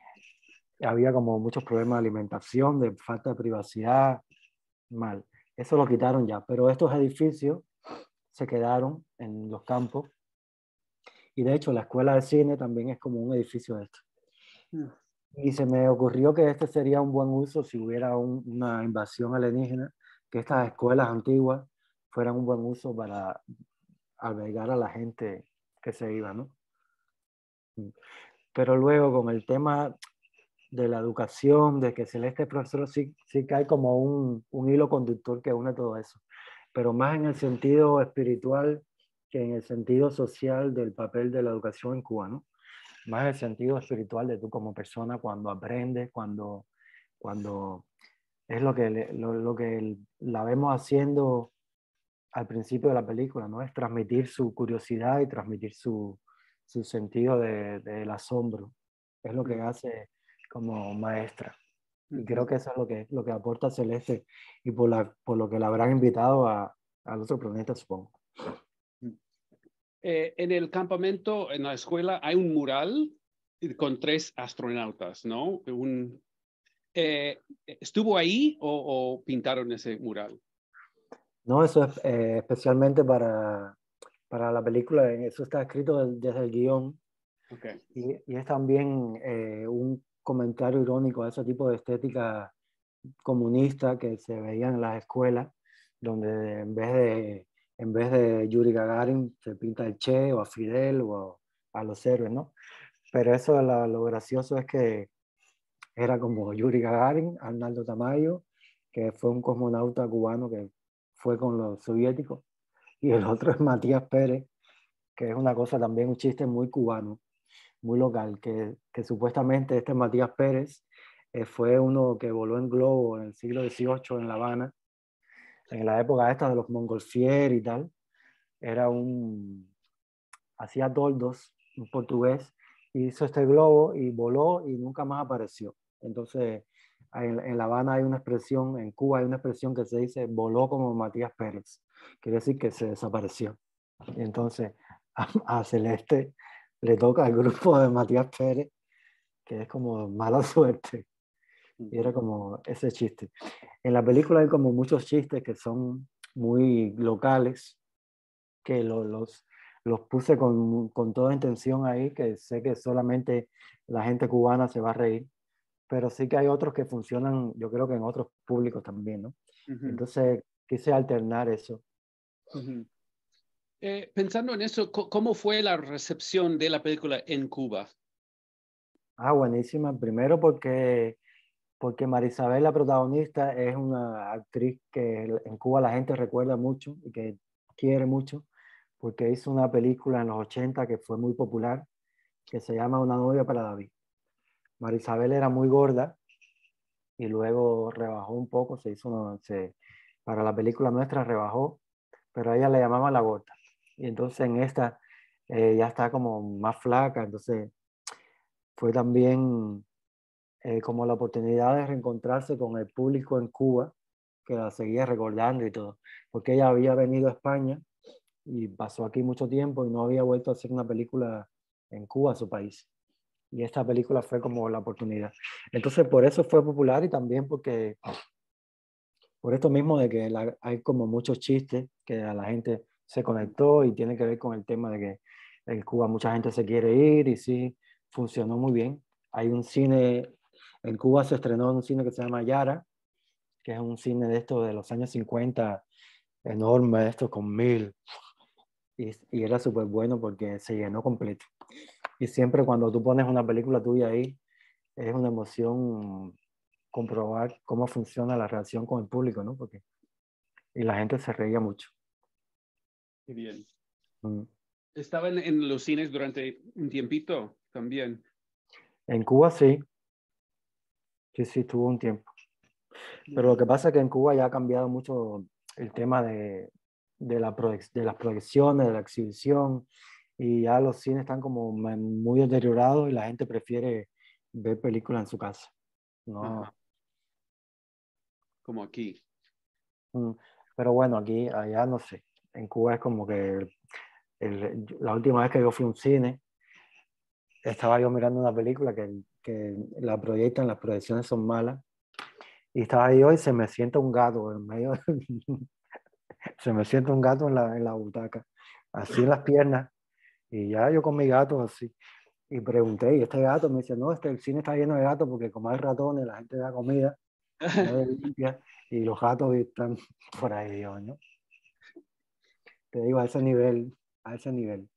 Había como muchos problemas de alimentación, de falta de privacidad, mal. Eso lo quitaron ya, pero estos edificios se quedaron en los campos y de hecho la escuela de cine también es como un edificio de esto. Y se me ocurrió que este sería un buen uso si hubiera un, una invasión alienígena, que estas escuelas antiguas fueran un buen uso para albergar a la gente que se iba, ¿no? Pero luego con el tema de la educación, de que Celeste es profesor, sí, sí que hay como un, un hilo conductor que une todo eso, pero más en el sentido espiritual que en el sentido social del papel de la educación en Cuba, ¿no? Más en el sentido espiritual de tú como persona cuando aprendes, cuando, cuando es lo que, le, lo, lo que la vemos haciendo al principio de la película, ¿no? Es transmitir su curiosidad y transmitir su, su sentido de, del asombro. Es lo que hace como maestra. Y creo que eso es lo que, lo que aporta Celeste y por, la, por lo que la habrán invitado a, al otro planeta, supongo. Eh, en el campamento, en la escuela, hay un mural con tres astronautas, ¿no? Un, eh, ¿Estuvo ahí o, o pintaron ese mural? No, eso es eh, especialmente para, para la película, eso está escrito desde el guión. Okay. Y, y es también eh, un comentario irónico a ese tipo de estética comunista que se veía en las escuelas, donde en vez de, en vez de Yuri Gagarin se pinta el Che o a Fidel o a, a los héroes, ¿no? Pero eso, lo, lo gracioso es que era como Yuri Gagarin, Arnaldo Tamayo, que fue un cosmonauta cubano que fue con los soviéticos, y el otro es Matías Pérez, que es una cosa también, un chiste muy cubano, muy local, que, que supuestamente este Matías Pérez eh, fue uno que voló en globo en el siglo dieciocho en La Habana, en la época esta de los Montgolfier y tal. Era un, hacía toldos, un portugués, hizo este globo y voló y nunca más apareció. Entonces, en, en La Habana hay una expresión, en Cuba hay una expresión que se dice voló como Matías Pérez, quiere decir que se desapareció. Y entonces a, a Celeste le toca al grupo de Matías Pérez, que es como mala suerte. Y era como ese chiste. En la película hay como muchos chistes que son muy locales, que lo, los, los puse con, con toda intención ahí, que sé que solamente la gente cubana se va a reír, pero sí que hay otros que funcionan, yo creo que en otros públicos también, ¿no? Uh-huh. Entonces quise alternar eso. Uh-huh. Eh, pensando en eso, ¿cómo fue la recepción de la película en Cuba? Ah, buenísima. Primero porque, porque Marisabel, la protagonista, es una actriz que en Cuba la gente recuerda mucho y que quiere mucho, porque hizo una película en los ochenta que fue muy popular, que se llama Una novia para David. Marisabel era muy gorda y luego rebajó un poco, se hizo, se, para la película nuestra rebajó, pero a ella le llamaban la gorda. Y entonces en esta eh, ya está como más flaca, entonces fue también eh, como la oportunidad de reencontrarse con el público en Cuba, que la seguía recordando y todo, porque ella había venido a España y pasó aquí mucho tiempo y no había vuelto a hacer una película en Cuba, su país. Y esta película fue como la oportunidad. Entonces, por eso fue popular y también porque, por esto mismo de que la, hay como muchos chistes que a la gente se conectó y tiene que ver con el tema de que en Cuba mucha gente se quiere ir y sí, funcionó muy bien. Hay un cine, en Cuba se estrenó un cine que se llama Yara, que es un cine de estos de los años cincuenta, enorme, esto con mil, y, y era súper bueno porque se llenó completo. Y siempre cuando tú pones una película tuya ahí, es una emoción comprobar cómo funciona la relación con el público, ¿no? Porque, y la gente se reía mucho. Qué bien. Mm. ¿Estaban en los cines durante un tiempito también? En Cuba sí. Sí, sí, estuvo un tiempo. Pero lo que pasa es que en Cuba ya ha cambiado mucho el tema de, de, la de las proyecciones, de la exhibición, y ya los cines están como muy deteriorados y la gente prefiere ver películas en su casa. No. Ajá. Como aquí. Pero bueno, aquí, allá no sé. En Cuba es como que el, el, la última vez que yo fui a un cine, estaba yo mirando una película que, que la proyectan, las proyecciones son malas, y estaba yo y se me sienta un gato en medio de, se me sienta un gato en la, en la butaca, así en las piernas, y ya yo con mi gato así. Y pregunté, y este gato me dice, no, este, el cine está lleno de gatos porque como hay ratones, la gente da comida, nadie limpia, y los gatos están por ahí, yo, ¿no? Te digo, a ese nivel a ese nivel.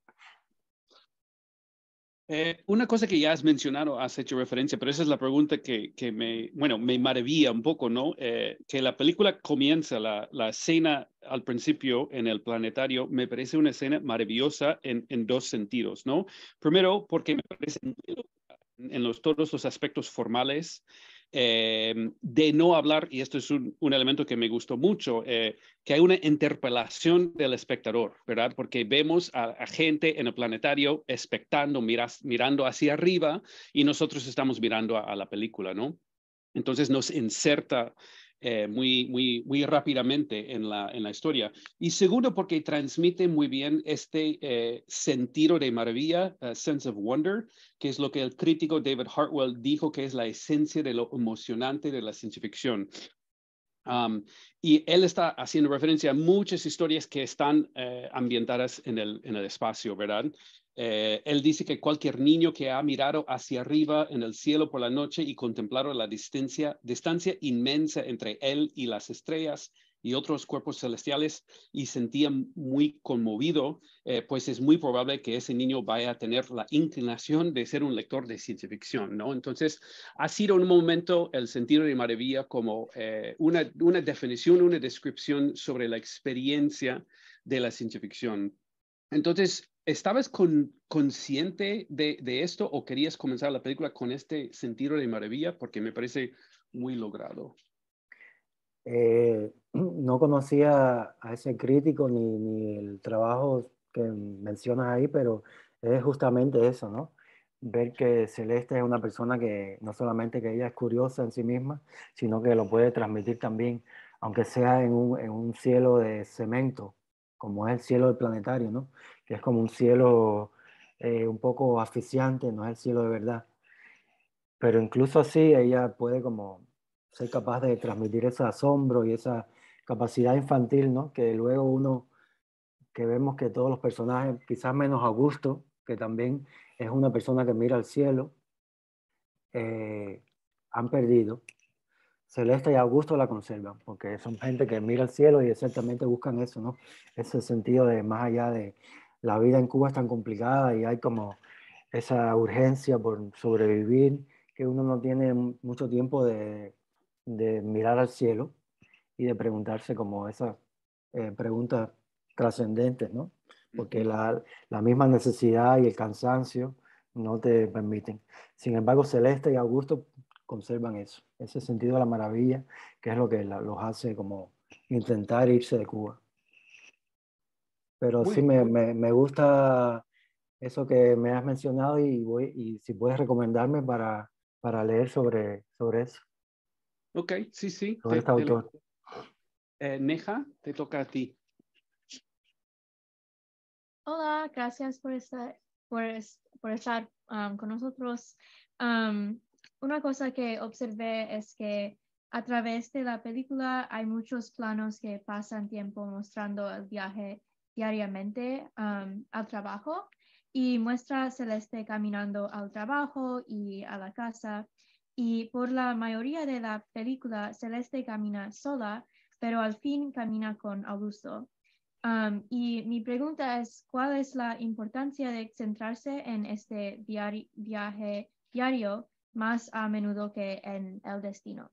Eh, una cosa que ya has mencionado, has hecho referencia, pero esa es la pregunta que, que me, bueno, me maravilla un poco, ¿no? Eh, que la película comienza, la, la escena al principio en el planetario, me parece una escena maravillosa en, en dos sentidos, ¿no? Primero, porque me parece en los, todos los aspectos formales, eh, de no hablar, y esto es un, un elemento que me gustó mucho, eh, que hay una interpelación del espectador, ¿verdad? Porque vemos a, a gente en el planetario expectando, miras, mirando hacia arriba, y nosotros estamos mirando a, a la película, ¿no? Entonces nos inserta eh, muy, muy, muy rápidamente en la, en la historia. Y segundo, porque transmite muy bien este eh, sentido de maravilla, uh, sense of wonder, que es lo que el crítico David Hartwell dijo que es la esencia de lo emocionante de la ciencia ficción. Um, y él está haciendo referencia a muchas historias que están eh, ambientadas en el, en el espacio, ¿verdad? Eh, él dice que cualquier niño que ha mirado hacia arriba en el cielo por la noche y contemplado la distancia, distancia inmensa entre él y las estrellas y otros cuerpos celestiales y sentía muy conmovido, eh, pues es muy probable que ese niño vaya a tener la inclinación de ser un lector de ciencia ficción, ¿no? Entonces, ha sido un momento el sentido de maravilla como eh, una, una definición, una descripción sobre la experiencia de la ciencia ficción. Entonces, ¿estabas con, consciente de, de esto o querías comenzar la película con este sentido de maravilla? Porque me parece muy logrado. Eh, no conocía a ese crítico ni, ni el trabajo que mencionas ahí, pero es justamente eso, ¿no? Ver que Celeste es una persona que no solamente que ella es curiosa en sí misma, sino que lo puede transmitir también, aunque sea en un, en un cielo de cemento, como es el cielo del planetario, ¿no? Que es como un cielo eh, un poco asfixiante, no es el cielo de verdad. Pero incluso así ella puede como ser capaz de transmitir ese asombro y esa capacidad infantil, ¿no? Que luego uno, que vemos que todos los personajes, quizás menos Augusto, que también es una persona que mira al cielo, eh, han perdido. Celeste y Augusto la conservan, porque son gente que mira al cielo y exactamente buscan eso, ¿no? Ese sentido de más allá de la vida en Cuba es tan complicada y hay como esa urgencia por sobrevivir, que uno no tiene mucho tiempo de, de mirar al cielo y de preguntarse como esas eh, preguntas trascendentes, ¿no? Porque la, la misma necesidad y el cansancio no te permiten. Sin embargo, Celeste y Augusto conservan eso, ese sentido de la maravilla, que es lo que la, los hace como intentar irse de Cuba. Pero Muy sí me, me, me gusta eso que me has mencionado y, voy, y si puedes recomendarme para, para leer sobre, sobre eso, Ok, sí, sí. sobre Te, este te, autor. eh, Neha, te toca a ti. Hola, gracias por estar, por, es- por estar um, con nosotros. Um, una cosa que observé es que a través de la película hay muchos planos que pasan tiempo mostrando el viaje diariamente um, al trabajo y muestra a Celeste caminando al trabajo y a la casa. Y por la mayoría de la película, Celeste camina sola, pero al fin camina con Augusto. Um, y mi pregunta es, ¿cuál es la importancia de centrarse en este diari viaje diario más a menudo que en el destino?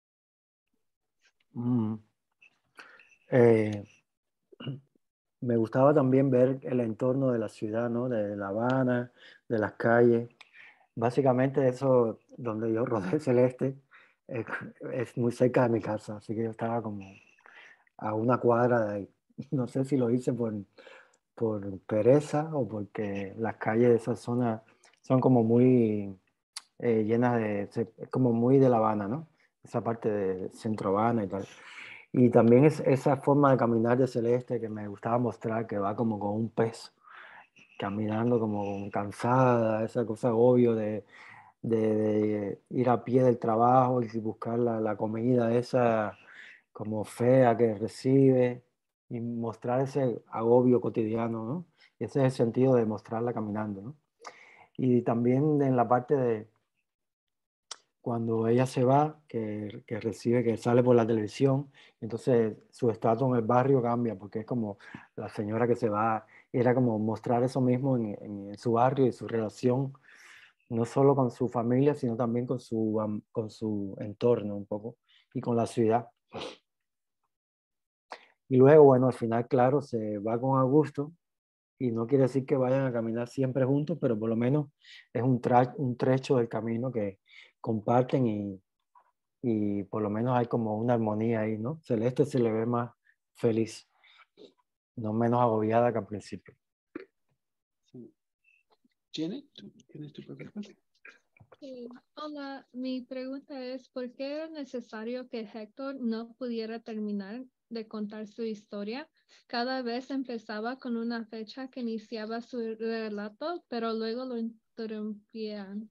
Mm. Eh, me gustaba también ver el entorno de la ciudad, ¿no? De La Habana, de las calles. Básicamente eso, donde yo rodé Celeste, es, es muy cerca de mi casa, así que yo estaba como a una cuadra de ahí. No sé si lo hice por, por pereza o porque las calles de esa zona son como muy eh, llenas de, se- es como muy de La Habana, ¿no? Esa parte de Centro Habana y tal. Y también es esa forma de caminar de Celeste que me gustaba mostrar, que va como con un pez, caminando como cansada, esa cosa obvio de, de, de ir a pie del trabajo y buscar la, la comida esa como fea que recibe y mostrar ese agobio cotidiano, ¿no? Y ese es el sentido de mostrarla caminando, ¿no? Y también en la parte de cuando ella se va, que, que recibe, que sale por la televisión, entonces su estatus en el barrio cambia, porque es como la señora que se va Y era como mostrar eso mismo en, en, en su barrio y su relación, no solo con su familia, sino también con su, um, con su entorno un poco y con la ciudad. Y luego, bueno, al final, claro, se va con Augusto y no quiere decir que vayan a caminar siempre juntos, pero por lo menos es un, tra un trecho del camino que comparten y, y por lo menos hay como una armonía ahí, ¿no? Celeste se le ve más feliz, no menos agobiada que al principio. Sí. Janet, ¿tienes tu pregunta? Sí. Hola, mi pregunta es, ¿por qué era necesario que Héctor no pudiera terminar de contar su historia? Cada vez empezaba con una fecha que iniciaba su relato, pero luego lo interrumpían.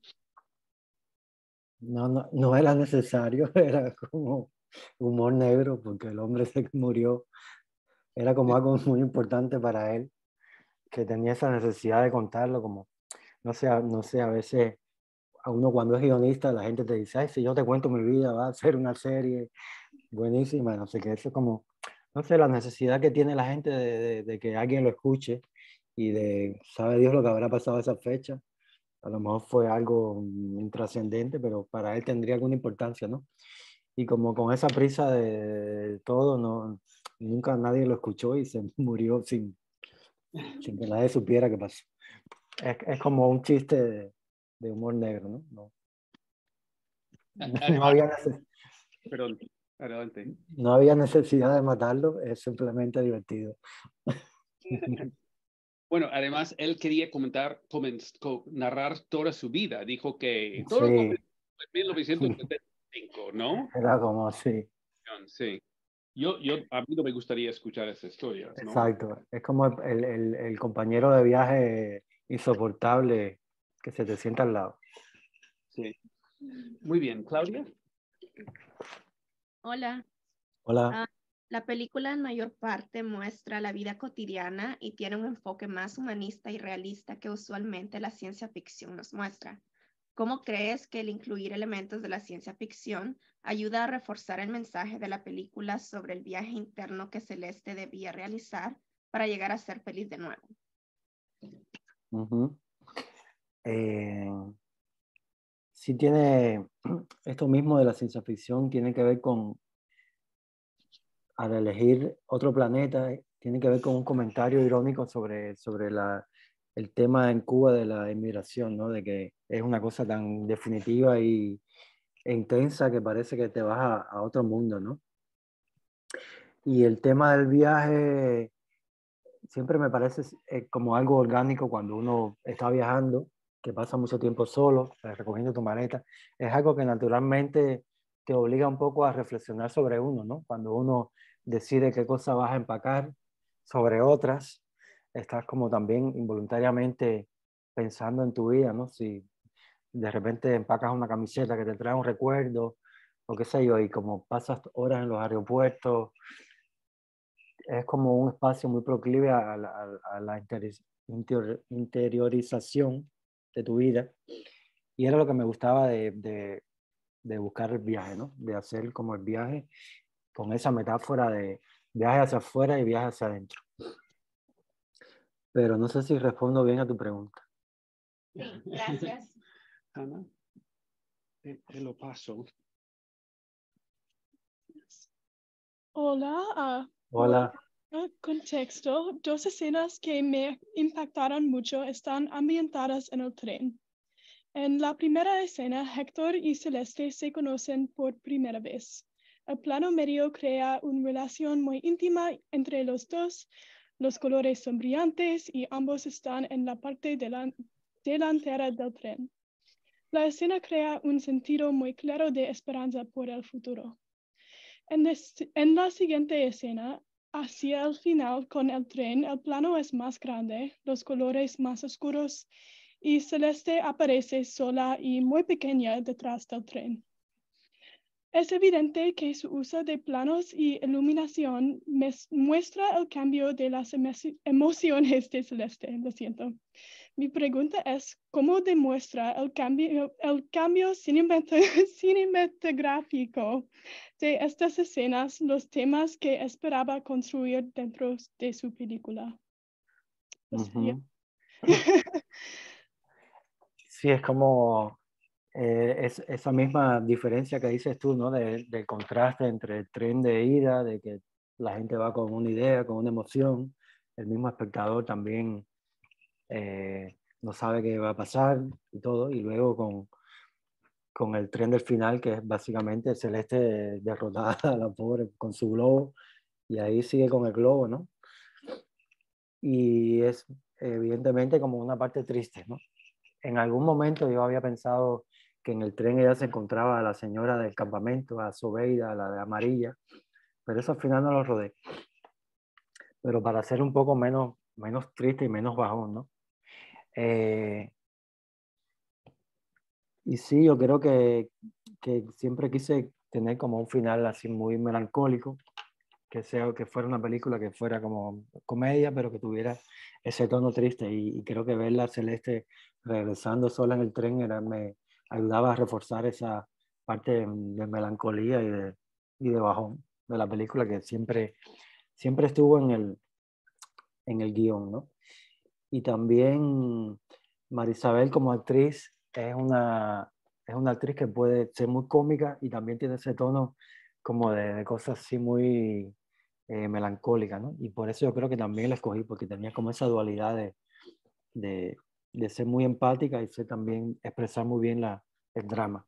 No, no, no era necesario, era como humor negro porque el hombre se murió. Era como algo muy importante para él, que tenía esa necesidad de contarlo, como, no sé, no sé, a veces a uno cuando es guionista la gente te dice, ay, si yo te cuento mi vida, va a ser una serie buenísima, no sé qué, eso es como, no sé, la necesidad que tiene la gente de, de, de que alguien lo escuche y de, sabe Dios lo que habrá pasado esa fecha. A lo mejor fue algo intrascendente, pero para él tendría alguna importancia, ¿no? Y como con esa prisa de, de todo, no, nunca nadie lo escuchó y se murió sin, sin que nadie supiera qué pasó. Es, es como un chiste de, de humor negro, ¿no? No, Además, no, había neces perdón, adelante. no había necesidad de matarlo, es simplemente divertido. Bueno, además, él quería comentar, comenz, co, narrar toda su vida. Dijo que todo Sí. comenzó en mil novecientos setenta y cinco, ¿no? Era como así. Sí. Yo, yo, a mí no me gustaría escuchar esa historia, ¿no? Exacto. Es como el, el, el compañero de viaje insoportable que se te sienta al lado. Sí. Muy bien. ¿Claudia? Hola. Hola. Uh, la película en mayor parte muestra la vida cotidiana y tiene un enfoque más humanista y realista que usualmente la ciencia ficción nos muestra. ¿Cómo crees que el incluir elementos de la ciencia ficción ayuda a reforzar el mensaje de la película sobre el viaje interno que Celeste debía realizar para llegar a ser feliz de nuevo? Uh-huh. eh, sí tiene esto mismo de la ciencia ficción, tiene que ver con, al elegir otro planeta, tiene que ver con un comentario irónico sobre, sobre la, el tema en Cuba de la inmigración, ¿no? De que es una cosa tan definitiva y, e intensa que parece que te vas a, a otro mundo, ¿no? Y el tema del viaje siempre me parece eh, como algo orgánico cuando uno está viajando, que pasa mucho tiempo solo, recogiendo tu maleta. Es algo que naturalmente te obliga un poco a reflexionar sobre uno, ¿no? Cuando uno decide qué cosas vas a empacar sobre otras, estás como también involuntariamente pensando en tu vida, ¿no? Si de repente empacas una camiseta que te trae un recuerdo, o qué sé yo, y como pasas horas en los aeropuertos, es como un espacio muy proclive a la, a, a la inter, inter, interiorización de tu vida. Y era lo que me gustaba de, de, de buscar el viaje, ¿no? De hacer como el viaje con esa metáfora de viaje hacia afuera y viaje hacia adentro. Pero no sé si respondo bien a tu pregunta. Sí, gracias. Ana, te, te lo paso. Hola. Uh, Hola. Por contexto, dos escenas que me impactaron mucho están ambientadas en el tren. En la primera escena, Héctor y Celeste se conocen por primera vez. El plano medio crea una relación muy íntima entre los dos. Los colores son brillantes y ambos están en la parte delan- delantera del tren. La escena crea un sentido muy claro de esperanza por el futuro. En, en la siguiente escena, hacia el final con el tren, el plano es más grande, los colores más oscuros y Celeste aparece sola y muy pequeña detrás del tren. Es evidente que su uso de planos y iluminación muestra el cambio de las emociones de Celeste, lo siento. Mi pregunta es, ¿cómo demuestra el cambio, el cambio cinematográfico de estas escenas los temas que esperaba construir dentro de su película? Uh-huh. Sí, es como eh, es, esa misma diferencia que dices tú, ¿no? De, del contraste entre el tren de ida, de que la gente va con una idea, con una emoción, el mismo espectador también eh, no sabe qué va a pasar y todo, y luego con, con el tren del final, que es básicamente Celeste derrotada a la pobre con su globo, y ahí sigue con el globo, ¿no? Y es evidentemente como una parte triste, ¿no? En algún momento yo había pensado que en el tren ella se encontraba a la señora del campamento, a Sobeida, la de amarilla, pero eso al final no lo rodé. Pero para ser un poco menos, menos triste y menos bajón, ¿no? Eh, y sí, yo creo que, que siempre quise tener como un final así muy melancólico, que sea que fuera una película que fuera como comedia, pero que tuviera ese tono triste. Y, y creo que verla Celeste regresando sola en el tren era, me ayudaba a reforzar esa parte de, de melancolía y de, y de bajón de la película que siempre, siempre estuvo en el, en el guión, ¿no? Y también Marisabel como actriz es una, es una actriz que puede ser muy cómica y también tiene ese tono como de, de cosas así muy eh, melancólica, ¿no? Y por eso yo creo que también la escogí, porque tenía como esa dualidad de, de, de ser muy empática y ser también expresar muy bien la, el drama.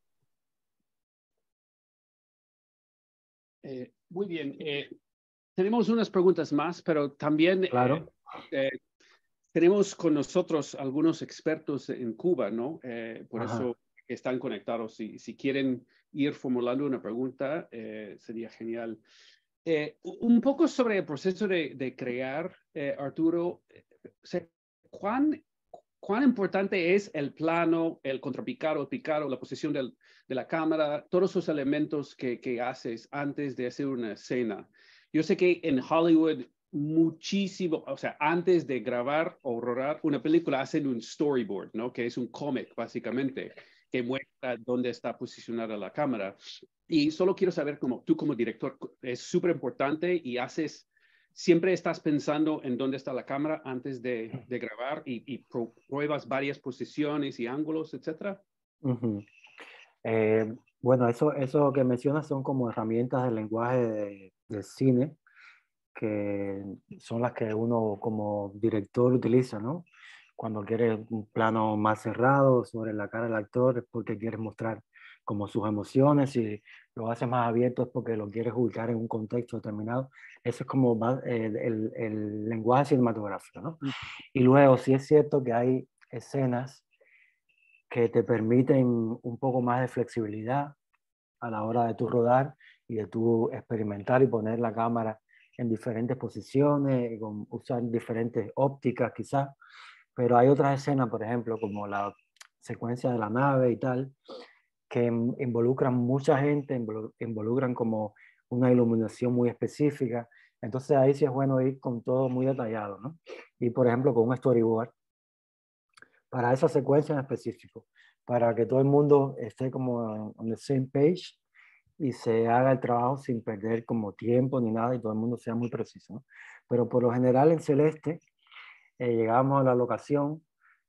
Eh, muy bien. Eh, tenemos unas preguntas más, pero también claro. eh, eh, tenemos con nosotros algunos expertos en Cuba, ¿no? Eh, por Ajá. eso están conectados. Si, si quieren ir formulando una pregunta, eh, sería genial. Eh, un poco sobre el proceso de, de crear, eh, Arturo, o sea, ¿cuán, ¿cuán importante es el plano, el contrapicado, el picado, la posición del, de la cámara, todos esos elementos que, que haces antes de hacer una escena? Yo sé que en Hollywood muchísimo, o sea, antes de grabar o rodar una película hacen un storyboard, ¿no? Que es un cómic, básicamente, que muestra dónde está posicionada la cámara. Y solo quiero saber, como tú como director, es súper importante y haces, siempre estás pensando en dónde está la cámara antes de, de grabar y, y pruebas varias posiciones y ángulos, etcétera. Uh-huh. Eh, bueno, eso, eso que mencionas son como herramientas del lenguaje de, del cine, que son las que uno como director utiliza, ¿no? Cuando quiere un plano más cerrado sobre la cara del actor es porque quieres mostrar como sus emociones, y lo haces más abierto es porque lo quieres ubicar en un contexto determinado. Eso es como más, eh, el, el lenguaje cinematográfico, ¿no? Y luego sí es cierto que hay escenas que te permiten un poco más de flexibilidad a la hora de tu rodar y de tu experimentar y poner la cámara en diferentes posiciones, con, usar diferentes ópticas quizás, pero hay otras escenas, por ejemplo, como la secuencia de la nave y tal, que involucran mucha gente, involucran como una iluminación muy específica, entonces ahí sí es bueno ir con todo muy detallado, ¿no? Y por ejemplo con un storyboard, para esa secuencia en específico, para que todo el mundo esté como on the same page y se haga el trabajo sin perder como tiempo ni nada y todo el mundo sea muy preciso, ¿no? Pero por lo general en Celeste eh, llegamos a la locación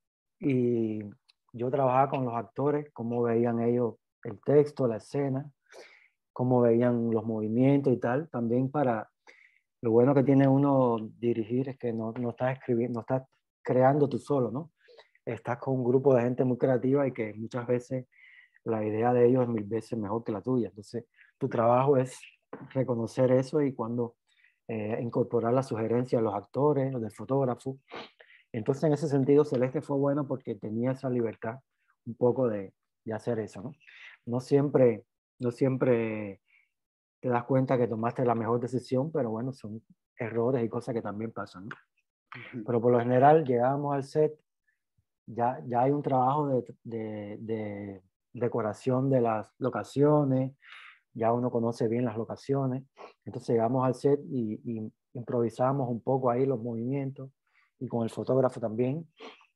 y yo trabajaba con los actores, cómo veían ellos el texto, la escena, cómo veían los movimientos y tal, también para, lo bueno que tiene uno dirigir es que no, no estás escribiendo, no estás creando tú solo, ¿no? Estás con un grupo de gente muy creativa y que muchas veces la idea de ellos es mil veces mejor que la tuya. Entonces, tu trabajo es reconocer eso y cuando eh, incorporar la sugerencia de los actores o del fotógrafo. Entonces, en ese sentido, Celeste fue bueno porque tenía esa libertad un poco de, de hacer eso, ¿no? No siempre, no siempre te das cuenta que tomaste la mejor decisión, pero bueno, son errores y cosas que también pasan, ¿no? Uh-huh. Pero por lo general, llegábamos al set, ya, ya hay un trabajo de, de, de decoración de las locaciones, ya uno conoce bien las locaciones, entonces llegamos al set y, y improvisamos un poco ahí los movimientos y con el fotógrafo también,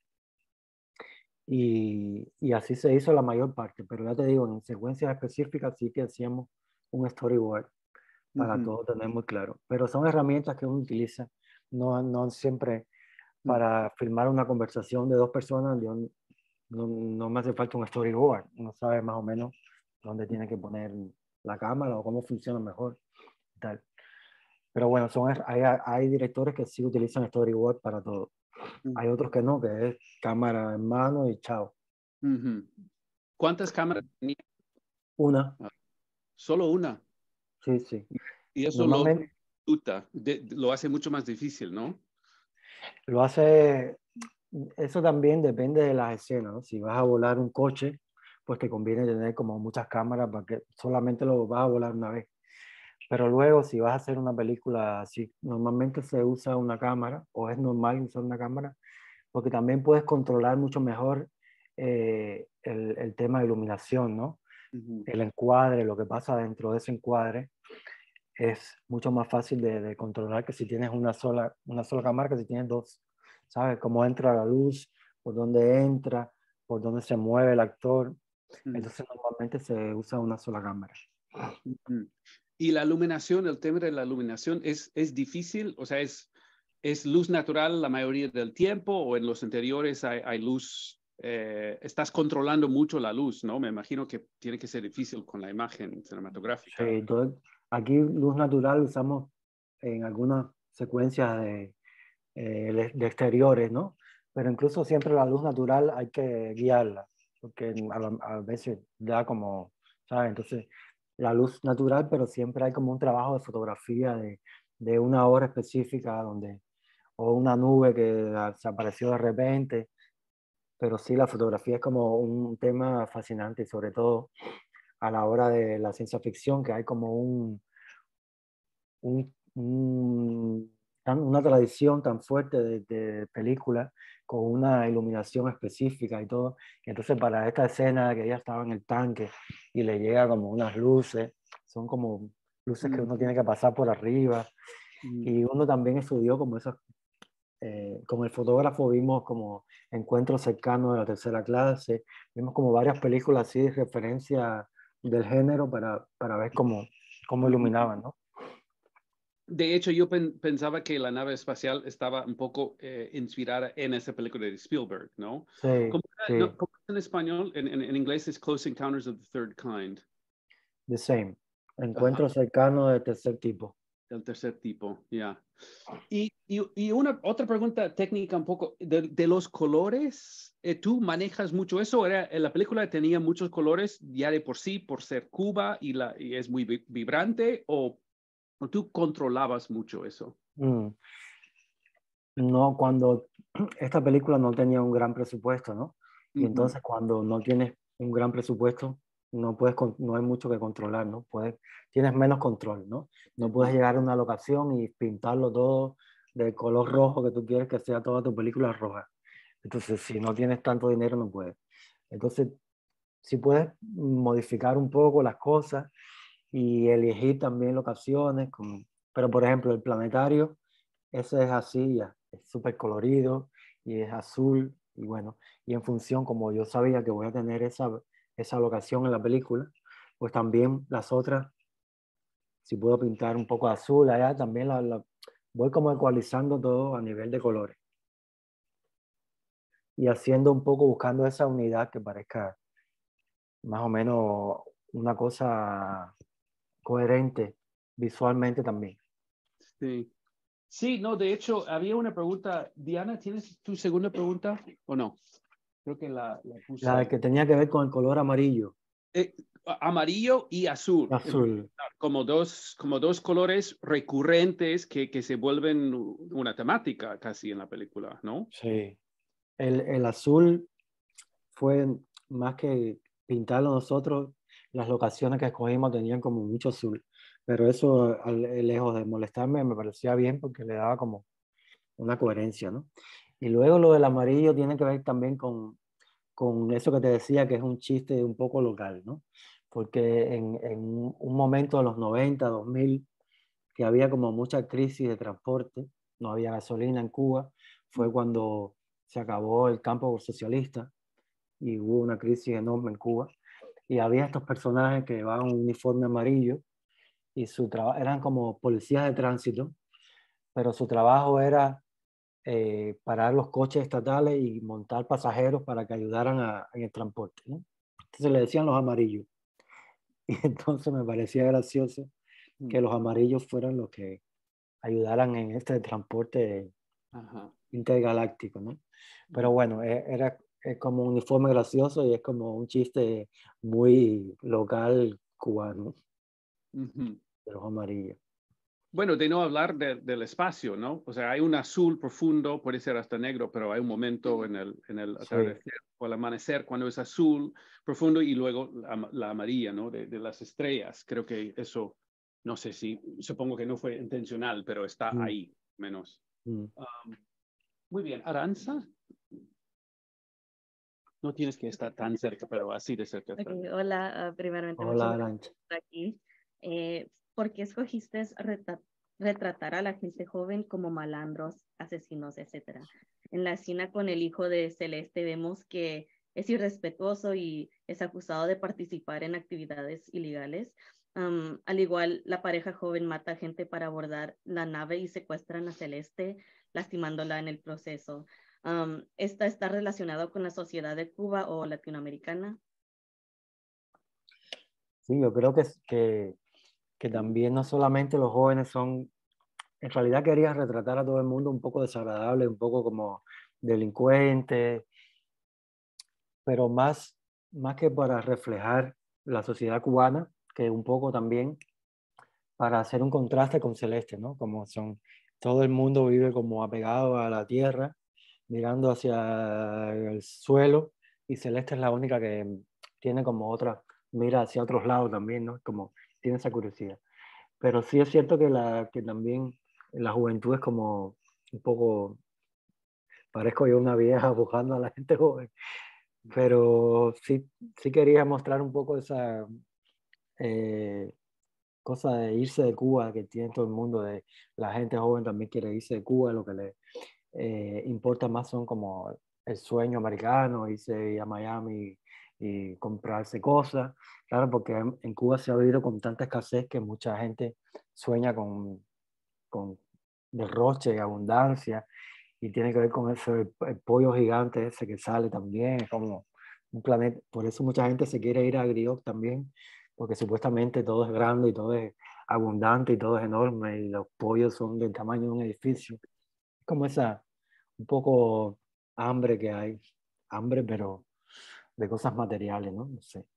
y, y así se hizo la mayor parte, pero ya te digo, en secuencias específicas sí que hacíamos un storyboard para uh-huh. todo tener muy claro, pero son herramientas que uno utiliza, no, no siempre, para filmar una conversación de dos personas, yo no, no me hace falta un storyboard. Uno sabe más o menos dónde tiene que poner la cámara o cómo funciona mejor. Tal. Pero bueno, son, hay, hay directores que sí utilizan storyboard para todo. Hay otros que no, que es cámara en mano y chao. Uh-huh. ¿Cuántas cámaras tenía? Una. Solo una. Sí, sí. Y eso Normalmente, lo, de, lo hace mucho más difícil, ¿no? Lo hace, eso también depende de las escenas, ¿no? Si vas a volar un coche, pues te conviene tener como muchas cámaras para que solamente lo vas a volar una vez. Pero luego, si vas a hacer una película así, normalmente se usa una cámara, o es normal usar una cámara, porque también puedes controlar mucho mejor eh, el, el tema de iluminación, ¿no? Uh-huh. El encuadre, lo que pasa dentro de ese encuadre, es mucho más fácil de, de controlar que si tienes una sola, una sola cámara, que si tienes dos. ¿Sabes? Cómo entra la luz, por dónde entra, por dónde se mueve el actor. Uh-huh. Entonces, normalmente se usa una sola cámara. Uh-huh. Y la iluminación, el tema de la iluminación es, es difícil, o sea, es, es luz natural la mayoría del tiempo, o en los interiores hay, hay luz, eh, estás controlando mucho la luz, ¿no? Me imagino que tiene que ser difícil con la imagen cinematográfica. Sí, entonces, aquí luz natural usamos en algunas secuencias de, eh, de exteriores, ¿no? Pero incluso siempre la luz natural hay que guiarla, porque a, a veces da como, ¿sabes? Entonces, la luz natural, pero siempre hay como un trabajo de fotografía de, de una hora específica donde, o una nube que se apareció de repente, pero sí, la fotografía es como un tema fascinante, y sobre todo a la hora de la ciencia ficción, que hay como un, un, un una tradición tan fuerte de, de películas con una iluminación específica y todo. Y entonces para esta escena que ella estaba en el tanque y le llega como unas luces, son como luces mm. que uno tiene que pasar por arriba. Mm. Y uno también estudió como esas, eh, con el fotógrafo vimos como Encuentros cercanos de la tercera clase, vimos como varias películas así de referencia del género para, para ver cómo, cómo iluminaban, ¿no? De hecho, yo pen, pensaba que la nave espacial estaba un poco eh, inspirada en esa película de Spielberg, ¿no? Sí, ¿Cómo, sí. no, ¿cómo en español? En, en, en inglés es Close Encounters of the Third Kind. The same. Encuentro cercano de tercer tipo. Del tercer tipo, ya. Yeah. Y, y, y una otra pregunta técnica un poco, de, de los colores, eh, ¿tú manejas mucho eso? Era, la película tenía muchos colores ya de por sí, por ser Cuba y, la, y es muy vibrante, o ¿o tú controlabas mucho eso? Mm. No, cuando esta película no tenía un gran presupuesto, ¿no? Y uh-huh. entonces cuando no tienes un gran presupuesto, no puedes, no hay mucho que controlar, ¿no? Puedes, tienes menos control, ¿no? No puedes llegar a una locación y pintarlo todo del color rojo que tú quieres que sea toda tu película roja. Entonces, si no tienes tanto dinero, no puedes. Entonces, si puedes modificar un poco las cosas y elegir también locaciones, como, pero por ejemplo el planetario, ese es así ya, es súper colorido y es azul y bueno, y en función como yo sabía que voy a tener esa, esa locación en la película, pues también las otras, si puedo pintar un poco de azul allá, también la, la, voy como ecualizando todo a nivel de colores y haciendo un poco, buscando esa unidad que parezca más o menos una cosa coherente visualmente también. Sí. Sí, no, de hecho, había una pregunta. Diana, ¿tienes tu segunda pregunta o no? Creo que la, la puse. La que tenía que ver con el color amarillo. Eh, amarillo y azul. Azul. Como dos, como dos colores recurrentes que, que se vuelven una temática casi en la película, ¿no? Sí. El, el azul fue más que pintarlo nosotros, las locaciones que escogimos tenían como mucho azul, pero eso, al, lejos de molestarme, me parecía bien porque le daba como una coherencia, ¿no? Y luego lo del amarillo tiene que ver también con, con eso que te decía, que es un chiste un poco local, ¿no? Porque en, en un momento de los noventa, dos mil, que había como mucha crisis de transporte, no había gasolina en Cuba, fue cuando se acabó el campo socialista y hubo una crisis enorme en Cuba. Y había estos personajes que llevaban un uniforme amarillo y su trabajo eran como policías de tránsito, pero su trabajo era eh, parar los coches estatales y montar pasajeros para que ayudaran a, en el transporte, ¿no? Entonces le decían los amarillos. Y entonces me parecía gracioso que los amarillos fueran los que ayudaran en este transporte Ajá. intergaláctico, ¿no? Pero bueno, e- era es como un uniforme gracioso y es como un chiste muy local cubano Ujú. de los amarillos. Bueno, de no hablar de- del espacio, ¿no? O sea, hay un azul profundo, puede ser hasta negro, pero hay un momento en el, en el Sí. atardecer o el amanecer cuando es azul profundo y luego la, la amarilla, ¿no? De, de las estrellas. Creo que eso, no sé si, supongo que no fue intencional, pero está Mm, ahí, menos. mm. Um, muy bien, Aranza. No tienes que estar tan cerca, pero así de cerca. está. Ok, hola, ah, primeramente Hola, muchas gracias Arancha. por estar aquí. Eh, ¿por qué escogiste retra- retratar a la gente joven como malandros, asesinos, etcétera? En la escena con el hijo de Celeste vemos que es irrespetuoso y es acusado de participar en actividades ilegales. Am, al igual, la pareja joven mata gente para abordar la nave y secuestran a Celeste, lastimándola en el proceso. Um, ¿esta está relacionado con la sociedad de Cuba o latinoamericana? Sí, yo creo que, es- que, que también no solamente los jóvenes son, en realidad quería retratar a todo el mundo un poco desagradable, un poco como delincuente, pero más, más que para reflejar la sociedad cubana, que un poco también para hacer un contraste con Celeste, ¿no? Como son, todo el mundo vive como apegado a la tierra, mirando hacia el suelo, y Celeste es la única que tiene como otra, mira hacia otros lados también, ¿no? Como tiene esa curiosidad. Pero sí es cierto que, la, que también la juventud es como un poco, parezco yo una vieja buscando a la gente joven, pero sí, sí quería mostrar un poco esa eh, cosa de irse de Cuba que tiene todo el mundo, de la gente joven también quiere irse de Cuba, lo que le eh, importa más son como el sueño americano, irse a Miami y, y comprarse cosas, claro, porque en, en Cuba se ha vivido con tanta escasez que mucha gente sueña con, con derroche y abundancia, y tiene que ver con eso, el, el pollo gigante ese que sale también, es como un planeta, por eso mucha gente se quiere ir a Grioc también, porque supuestamente todo es grande y todo es abundante y todo es enorme y los pollos son del tamaño de un edificio. Es como esa, un poco hambre que hay, hambre pero de cosas materiales, ¿no? No sé.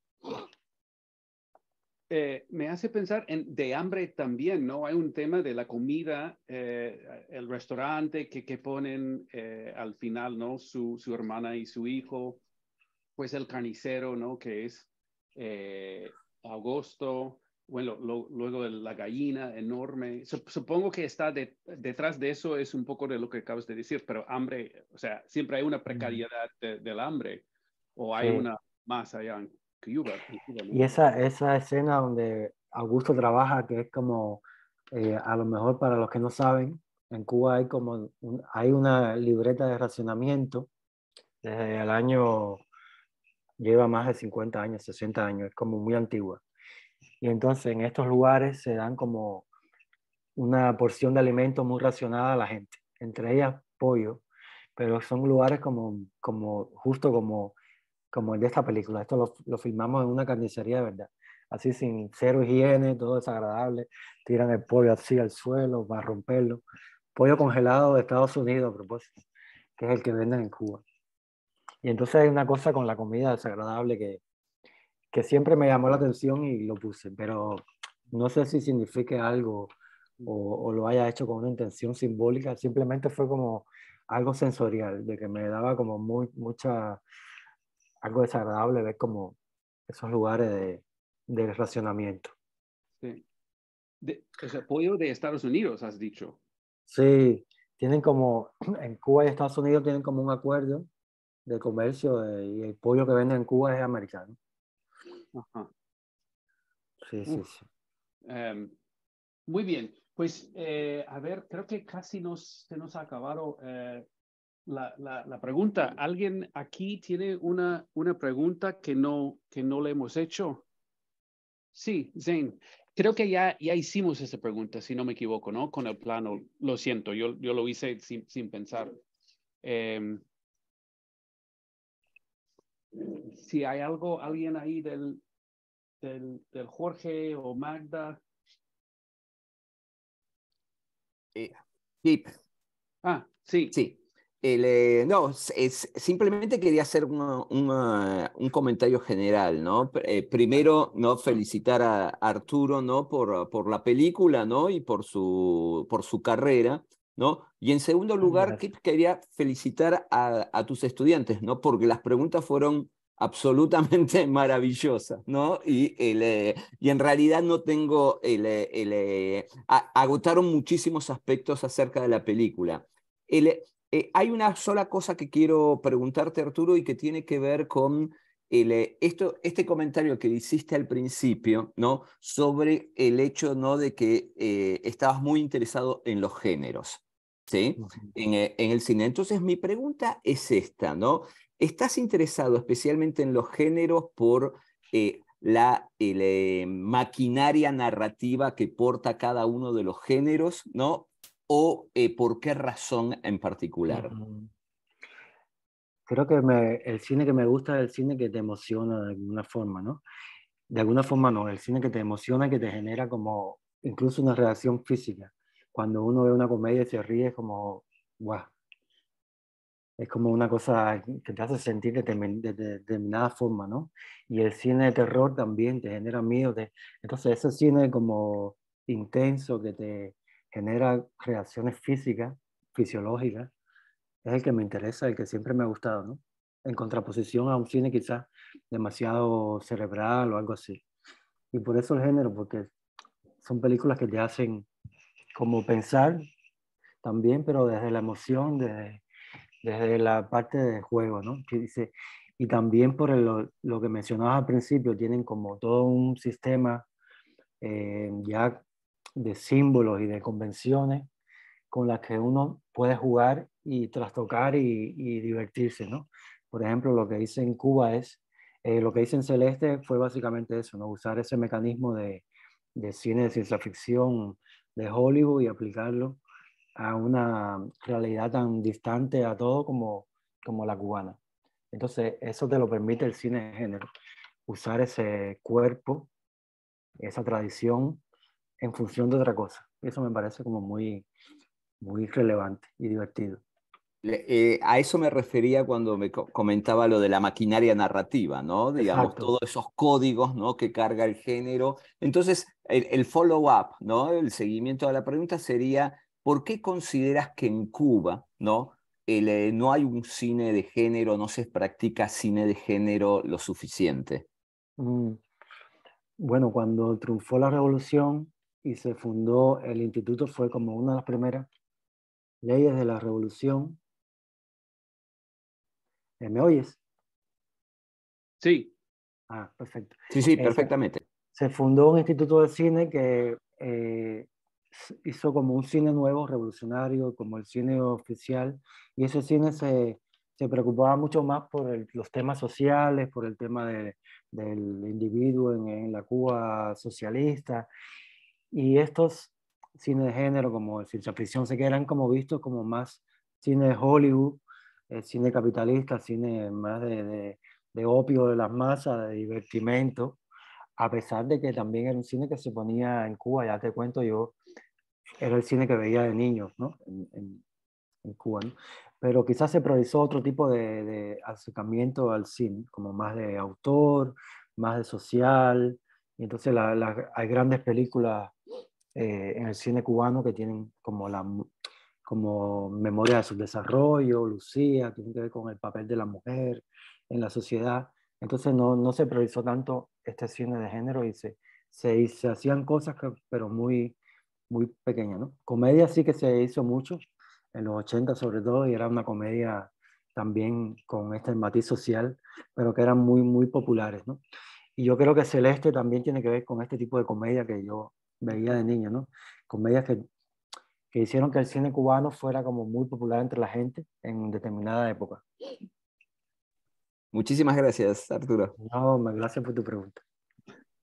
Eh, me hace pensar en de hambre también, ¿no? Hay un tema de la comida, eh, el restaurante que, que ponen eh, al final, ¿no? Su, su hermana y su hijo, pues el carnicero, ¿no? Que es eh, Agosto, bueno, lo, luego de la gallina enorme. Sup- Supongo que está de- detrás de eso es un poco de lo que acabas de decir, pero hambre, o sea, siempre hay una precariedad de- del hambre, o hay Sí. una más allá en Cuba, en Cuba, ¿no? Y esa, esa escena donde Augusto trabaja, que es como, eh, a lo mejor para los que no saben, en Cuba hay como un- hay una libreta de racionamiento desde el año, lleva más de cincuenta años, sesenta años, es como muy antigua. Y entonces en estos lugares se dan como una porción de alimento muy racionada a la gente, entre ellas pollo, pero son lugares como, como justo como, como el de esta película. Esto lo, lo filmamos en una carnicería de verdad, así sin cero higiene, todo desagradable, tiran el pollo así al suelo para romperlo. Pollo congelado de Estados Unidos a propósito, que es el que venden en Cuba. Y entonces hay una cosa con la comida desagradable que, que siempre me llamó la atención y lo puse, pero no sé si signifique algo o, o lo haya hecho con una intención simbólica, simplemente fue como algo sensorial, de que me daba como muy, mucha, algo desagradable ver como esos lugares de, de racionamiento. Sí. De, o sea, pollo de Estados Unidos, has dicho. Sí, tienen como, en Cuba y Estados Unidos tienen como un acuerdo de comercio de- y el pollo que venden en Cuba es americano. Ajá. Sí, sí, Uf. sí. Em, muy bien, pues eh, a ver, creo que casi nos, se nos ha acabado eh, la, la, la pregunta. ¿Alguien aquí tiene una, una pregunta que no, que no le hemos hecho? Sí, Zane. creo que ya, ya hicimos esa pregunta, si no me equivoco, ¿no? Con el plano, lo siento, yo, yo lo hice sin, sin pensar. Eh, si hay algo, alguien ahí del, del, del Jorge o Magda. Eh, sí. Ah, sí. Sí. El, eh, no, es, es- simplemente quería hacer una- una- un comentario general, ¿no? Pr- eh, primero, ¿no? Felicitar a Arturo, ¿no? Por, por la película, ¿no? Y por su, por su carrera, ¿no? Y en segundo lugar, que quería felicitar a, a tus estudiantes, ¿no? Porque las preguntas fueron absolutamente maravillosas, ¿no? Y, el, eh, y en realidad no tengo, el, eh, el, eh, a- agotaron muchísimos aspectos acerca de la película. El, eh, hay una sola cosa que quiero preguntarte, Arturo, y que tiene que ver con el, eh, esto, este comentario que hiciste al principio, ¿no? Sobre el hecho, ¿no? De que eh, estabas muy interesado en los géneros, ¿sí? Ujú. En, eh, en el cine. Entonces, mi pregunta es esta, ¿no? ¿Estás interesado especialmente en los géneros por eh, la el, eh, maquinaria narrativa que porta cada uno de los géneros, ¿no? ¿O eh, por qué razón en particular? Ujú. Creo que me, el cine que me gusta es el cine que te emociona de alguna forma, ¿no? De alguna forma no, el cine que te emociona, que te genera como incluso una reacción física. Cuando uno ve una comedia y se ríe es como, guau, es como una cosa que te hace sentir de, determin- de- de determinada forma, ¿no? Y el cine de terror también te genera miedo. te- Entonces ese cine como intenso que te genera reacciones físicas, fisiológicas, es el que me interesa, el que siempre me ha gustado, ¿no? En contraposición a un cine quizás demasiado cerebral o algo así. Y por eso el género, porque son películas que te hacen como pensar también, pero desde la emoción, desde, desde la parte de juego, ¿no? Que dice, y también por el- lo, lo que mencionabas al principio, tienen como todo un sistema eh, ya de símbolos y de convenciones con las que uno puede jugar y trastocar y, y divertirse, ¿no? Por ejemplo, lo que hice en Cuba es, eh, lo que hice en Celeste fue básicamente eso, ¿no? Usar ese mecanismo de, de cine de ciencia ficción de Hollywood y aplicarlo a una realidad tan distante a todo como, como la cubana. Entonces, eso te lo permite el cine de género, usar ese cuerpo, esa tradición en función de otra cosa. Eso me parece como muy, muy relevante y divertido. Le- eh, a eso me refería cuando me co- comentaba lo de la maquinaria narrativa, ¿no? Digamos, Exacto. todos esos códigos, ¿no? Que carga el género. Entonces, el, el follow-up, ¿no? El seguimiento de la pregunta sería, ¿por qué consideras que en Cuba, ¿no? El, eh, no hay un cine de género, no se practica cine de género lo suficiente? Mm, Bueno, cuando triunfó la revolución y se fundó el instituto, fue como una de las primeras leyes de la revolución. Eh, ¿Me oyes? Sí. Ah, perfecto. Sí, sí, Eh, se, perfectamente. se fundó un instituto de cine que eh, s- hizo como un cine nuevo, revolucionario, como el cine oficial, y ese cine se, se preocupaba mucho más por el- los temas sociales, por el tema de- del individuo en, en la Cuba socialista, y estos cines de género como ciencia ficción se quedan como vistos como más cine de Hollywood, eh, cine capitalista, cine más de, de, de opio de las masas, de divertimento, a pesar de que también era un cine que se ponía en Cuba, ya te cuento yo, era el cine que veía de niños, ¿no? En, en, en Cuba, ¿no? Pero quizás se priorizó otro tipo de, de acercamiento al cine, como más de autor, más de social, y entonces la, la, hay grandes películas eh, en el cine cubano que tienen como, la, como memoria de su desarrollo, Lucía, tienen que ver con el papel de la mujer en la sociedad. Entonces no, no se priorizó tanto este cine de género y se, se, se hacían cosas que, pero muy, muy pequeñas, ¿no? Comedia sí que se hizo mucho, en los ochenta sobre todo, y era una comedia también con este matiz social, pero que eran muy, muy populares, ¿no? Y yo creo que Celeste también tiene que ver con este tipo de comedia que yo veía de niño, ¿no? Comedias que, que hicieron que el cine cubano fuera como muy popular entre la gente en determinada época. Muchísimas gracias, Arturo. No, gracias por tu pregunta.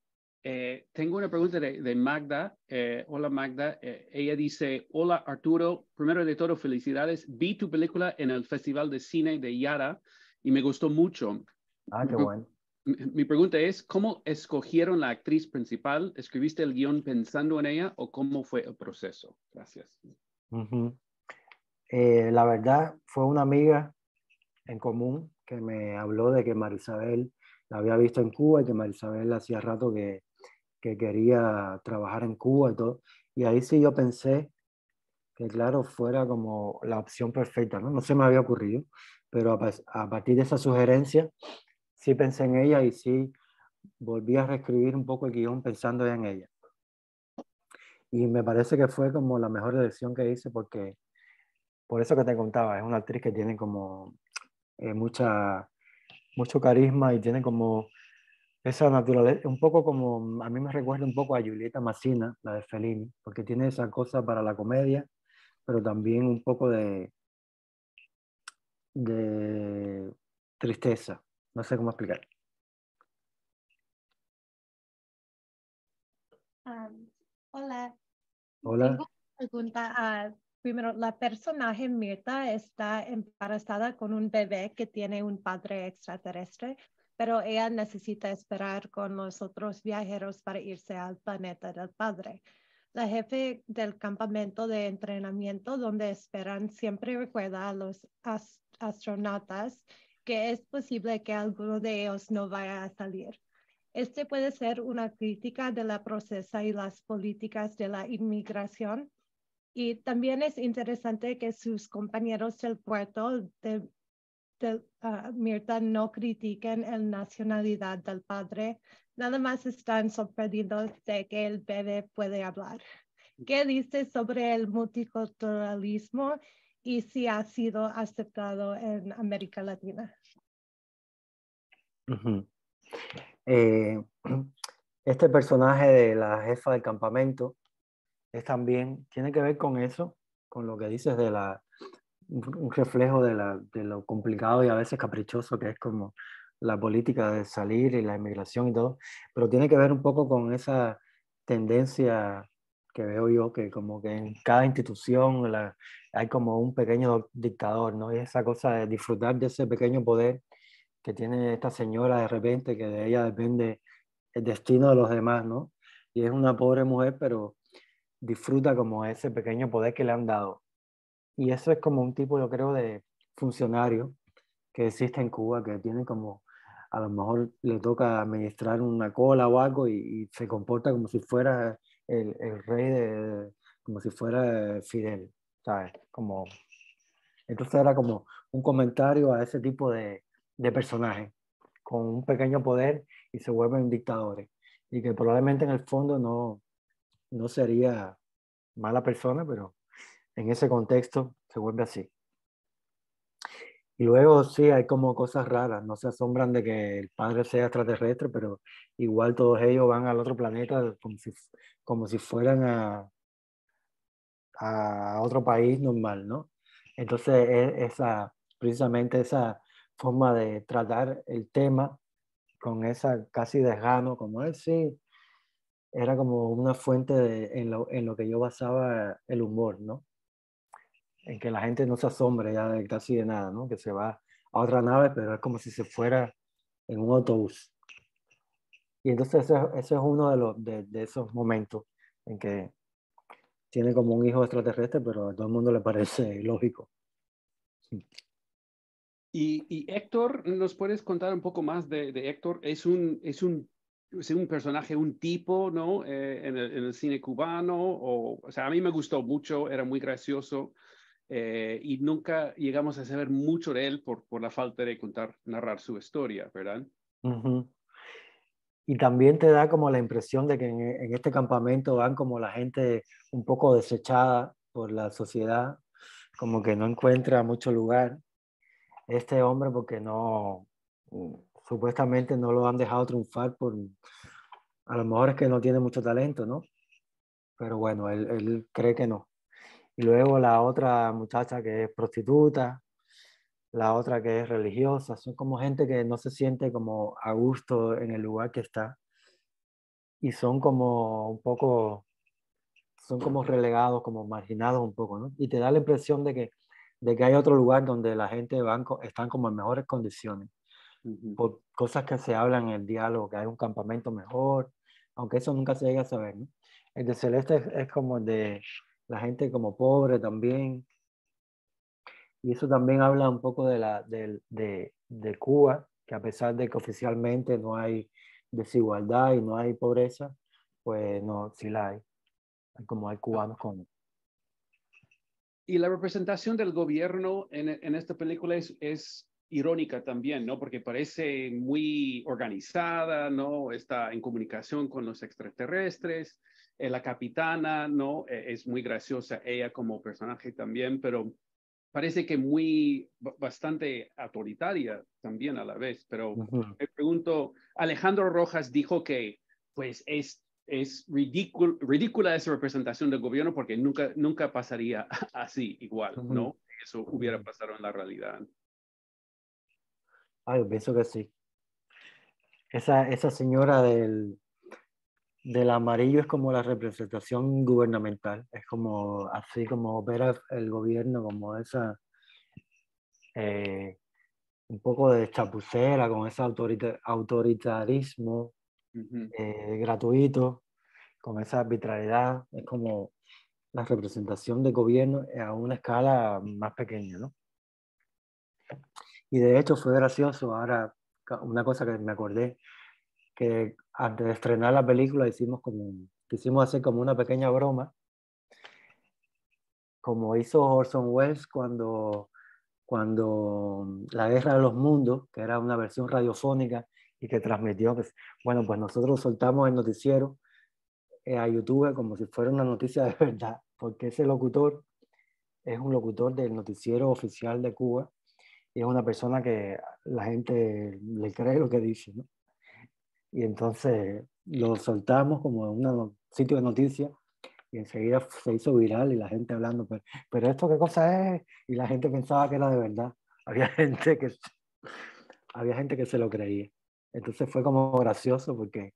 Eh, tengo una pregunta de, de Magda. Eh, hola Magda. Eh, ella dice, hola Arturo, primero de todo felicidades. Vi tu película en el Festival de Cine de Yara y me gustó mucho. Ah, qué bueno. Mi, mi pregunta es, ¿cómo escogieron la actriz principal? ¿Escribiste el guión pensando en ella o cómo fue el proceso? Gracias. Uh-huh. eh, la verdad, fue una amiga en común que me habló de que Marisabel la había visto en Cuba y que Marisabel hacía rato que, que quería trabajar en Cuba y todo. Y ahí sí yo pensé que, claro, fuera como la opción perfecta, ¿no? No se me había ocurrido, pero a, a partir de esa sugerencia, sí pensé en ella y sí volví a reescribir un poco el guión pensando ya en ella. Y me parece que fue como la mejor elección que hice porque, por eso que te contaba, es una actriz que tiene como eh, mucha, mucho carisma y tiene como esa naturaleza, un poco como, a mí me recuerda un poco a Julieta Massina, la de Fellini, porque tiene esa cosa para la comedia, pero también un poco de, de tristeza. No sé cómo explicar. Um, hola. Hola. Tengo una pregunta. Uh, primero, la personaje Mirta está embarazada con un bebé que tiene un padre extraterrestre, pero ella necesita esperar con los otros viajeros para irse al planeta del padre. La jefe del campamento de entrenamiento donde esperan siempre recuerda a los ast astronautas que es posible que alguno de ellos no vaya a salir. Este puede ser una crítica de la procesa y las políticas de la inmigración. Y también es interesante que sus compañeros del puerto de, de uh, Mirta no critiquen la nacionalidad del padre, nada más están sorprendidos de que el bebé puede hablar. ¿Qué dice sobre el multiculturalismo y si ha sido aceptado en América Latina? Uh-huh. Eh, este personaje de la jefa del campamento es también, tiene que ver con eso, con lo que dices de la, un reflejo de, la, de lo complicado y a veces caprichoso que es como la política de salir y la inmigración y todo, pero tiene que ver un poco con esa tendencia que veo yo, que como que en cada institución la, hay como un pequeño dictador, ¿no? Y esa cosa de disfrutar de ese pequeño poder que tiene esta señora de repente, que de ella depende el destino de los demás, ¿no? Y es una pobre mujer, pero disfruta como ese pequeño poder que le han dado. Y eso es como un tipo, yo creo, de funcionario que existe en Cuba, que tiene como, a lo mejor le toca administrar una cola o algo y, y se comporta como si fuera el, el rey, de, como si fuera Fidel, ¿sabes? Como, entonces era como un comentario a ese tipo de, de personajes con un pequeño poder y se vuelven dictadores. Y que probablemente en el fondo no, no sería mala persona, pero en ese contexto se vuelve así. Y luego sí, hay como cosas raras, no se asombran de que el padre sea extraterrestre, pero igual todos ellos van al otro planeta como si, como si fueran a, a otro país normal, ¿no? Entonces, esa, precisamente esa forma de tratar el tema con esa casi desgano, como él sí, era como una fuente de, en, lo, en lo que yo basaba el humor, ¿no? En que la gente no se asombre ya de casi de nada, ¿no? Que se va a otra nave, pero es como si se fuera en un autobús. Y entonces ese, ese es uno de, los, de, de esos momentos en que tiene como un hijo extraterrestre, pero a todo el mundo le parece lógico. Y, y Héctor, ¿nos puedes contar un poco más de, de Héctor? Es un, es un, es un personaje, un tipo, ¿no? Eh, en, el, en el cine cubano, o, o sea, a mí me gustó mucho, era muy gracioso, eh, y nunca llegamos a saber mucho de él por, por la falta de contar, narrar su historia, ¿verdad? Uh-huh. Y también te da como la impresión de que en, en este campamento van como la gente un poco desechada por la sociedad, como que no encuentra mucho lugar este hombre porque no, supuestamente no lo han dejado triunfar por, a lo mejor es que no tiene mucho talento, ¿no? Pero bueno, él, él cree que no. Y luego la otra muchacha que es prostituta, la otra que es religiosa, son como gente que no se siente como a gusto en el lugar que está. y son como un poco, son como relegados, como marginados un poco, ¿no? Y te da la impresión de que, de que hay otro lugar donde la gente van, co- están como en mejores condiciones, Ujú. por cosas que se hablan en el diálogo, que hay un campamento mejor, aunque eso nunca se llega a saber, ¿no? El de Celeste es, es como el de la gente como pobre también, y eso también habla un poco de, la, de, de, de Cuba, que a pesar de que oficialmente no hay desigualdad y no hay pobreza, pues no, sí la hay, como hay cubanos con... Y la representación del gobierno en, en esta película es, es irónica también, ¿no? Porque parece muy organizada, ¿no? Está en comunicación con los extraterrestres. Eh, la capitana, ¿no? Eh, es muy graciosa ella como personaje también, pero parece que muy, bastante autoritaria también a la vez. Pero Ujú. me pregunto, Alejandro Rojas dijo que, pues, es es ridícul, ridícula esa representación del gobierno porque nunca, nunca pasaría así igual, Ujú. ¿no? Eso hubiera pasado en la realidad. Ah, yo pienso que sí. Esa, esa señora del, del amarillo es como la representación gubernamental, es como así como opera el gobierno, como esa, eh, un poco de chapucera, con ese autorita- autoritarismo Ujú. eh, gratuito, con esa arbitrariedad, es como la representación del gobierno a una escala más pequeña, ¿no? Y de hecho fue gracioso, ahora ca- una cosa que me acordé, que antes de estrenar la película hicimos como, quisimos hacer como una pequeña broma, como hizo Orson Welles cuando, cuando La Guerra de los Mundos, que era una versión radiofónica y que transmitió, pues, bueno, pues nosotros soltamos el noticiero eh, a YouTube como si fuera una noticia de verdad, porque ese locutor es un locutor del noticiero oficial de Cuba y es una persona que la gente le cree lo que dice, ¿no? Y entonces lo soltamos como en un sitio de noticias y enseguida se hizo viral y la gente hablando, pero, pero esto qué cosa es, y la gente pensaba que era de verdad. Había gente que, había gente que se lo creía. Entonces fue como gracioso porque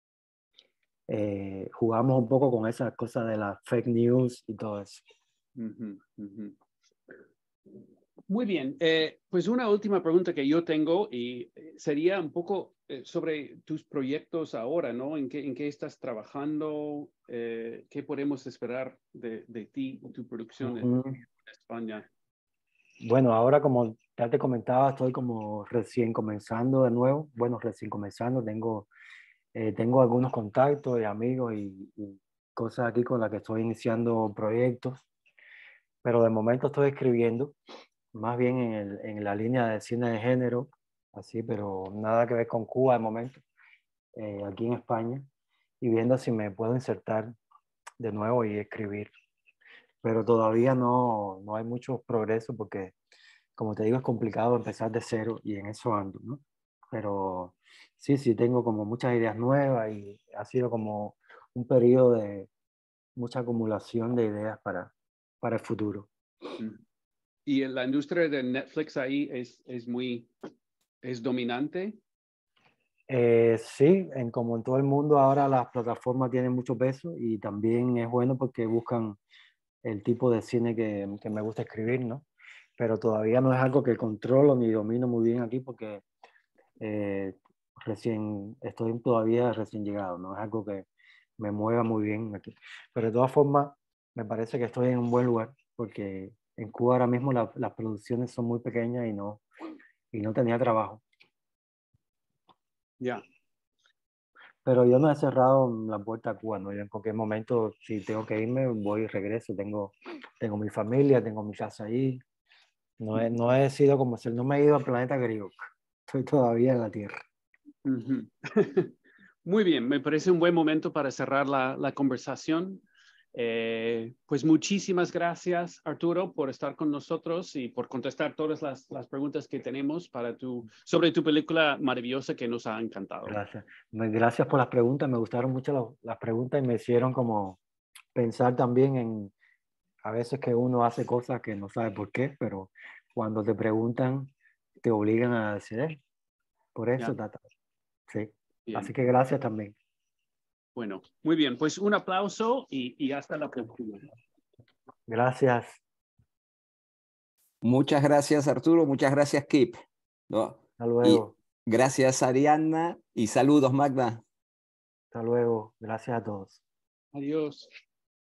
eh, jugamos un poco con esas cosas de las fake news y todo eso. Ujú, ujú. Muy bien, eh, pues una última pregunta que yo tengo y eh, sería un poco eh, sobre tus proyectos ahora, ¿no? ¿En qué, en qué estás trabajando? Eh, ¿qué podemos esperar de, de ti, tu producción en Ujú. España? Bueno, ahora como ya te comentaba, estoy como recién comenzando de nuevo. Bueno, recién comenzando, tengo, eh, tengo algunos contactos de amigos y, y cosas aquí con las que estoy iniciando proyectos, pero de momento estoy escribiendo, más bien en, el, en la línea de cine de género, así, pero nada que ver con Cuba de momento, eh, aquí en España, y viendo si me puedo insertar de nuevo y escribir. Pero todavía no, no hay mucho progreso porque, como te digo, es complicado empezar de cero y en eso ando, ¿no? Pero sí, sí, tengo como muchas ideas nuevas y ha sido como un periodo de mucha acumulación de ideas para, para el futuro. Mm. ¿Y la industria de Netflix ahí es, es muy, es dominante? Eh, sí, en, como en todo el mundo ahora las plataformas tienen mucho peso y también es bueno porque buscan el tipo de cine que, que me gusta escribir, ¿no? Pero todavía no es algo que controlo ni domino muy bien aquí porque eh, recién, estoy todavía recién llegado, no es algo que me mueva muy bien aquí. Pero de todas formas, me parece que estoy en un buen lugar porque en Cuba ahora mismo la, las producciones son muy pequeñas y no, y no tenía trabajo. Ya. Pero yo no he cerrado la puerta a Cuba, ¿no? Yo en cualquier momento, si tengo que irme, voy y regreso. Tengo, tengo mi familia, tengo mi casa ahí. No he, no he sido como si no me he ido al planeta griego. Estoy todavía en la Tierra. Ujú. Muy bien, me parece un buen momento para cerrar la, la conversación. Eh, pues muchísimas gracias, Arturo, por estar con nosotros y por contestar todas las, las preguntas que tenemos para tu, sobre tu película maravillosa que nos ha encantado. Gracias. Me- Gracias por las preguntas. Me gustaron mucho las, las preguntas y me hicieron como pensar también en a veces que uno hace cosas que no sabe por qué, pero cuando te preguntan, te obligan a decir, "Eh, por eso, Ya, tata". Sí. bien. Así que gracias también. Bueno, muy bien, pues un aplauso y, y hasta la próxima. Gracias. Muchas gracias, Arturo. Muchas gracias, Kip. ¿No? Hasta luego. Y gracias, Ariadna. Y saludos, Magda. Hasta luego. Gracias a todos. Adiós.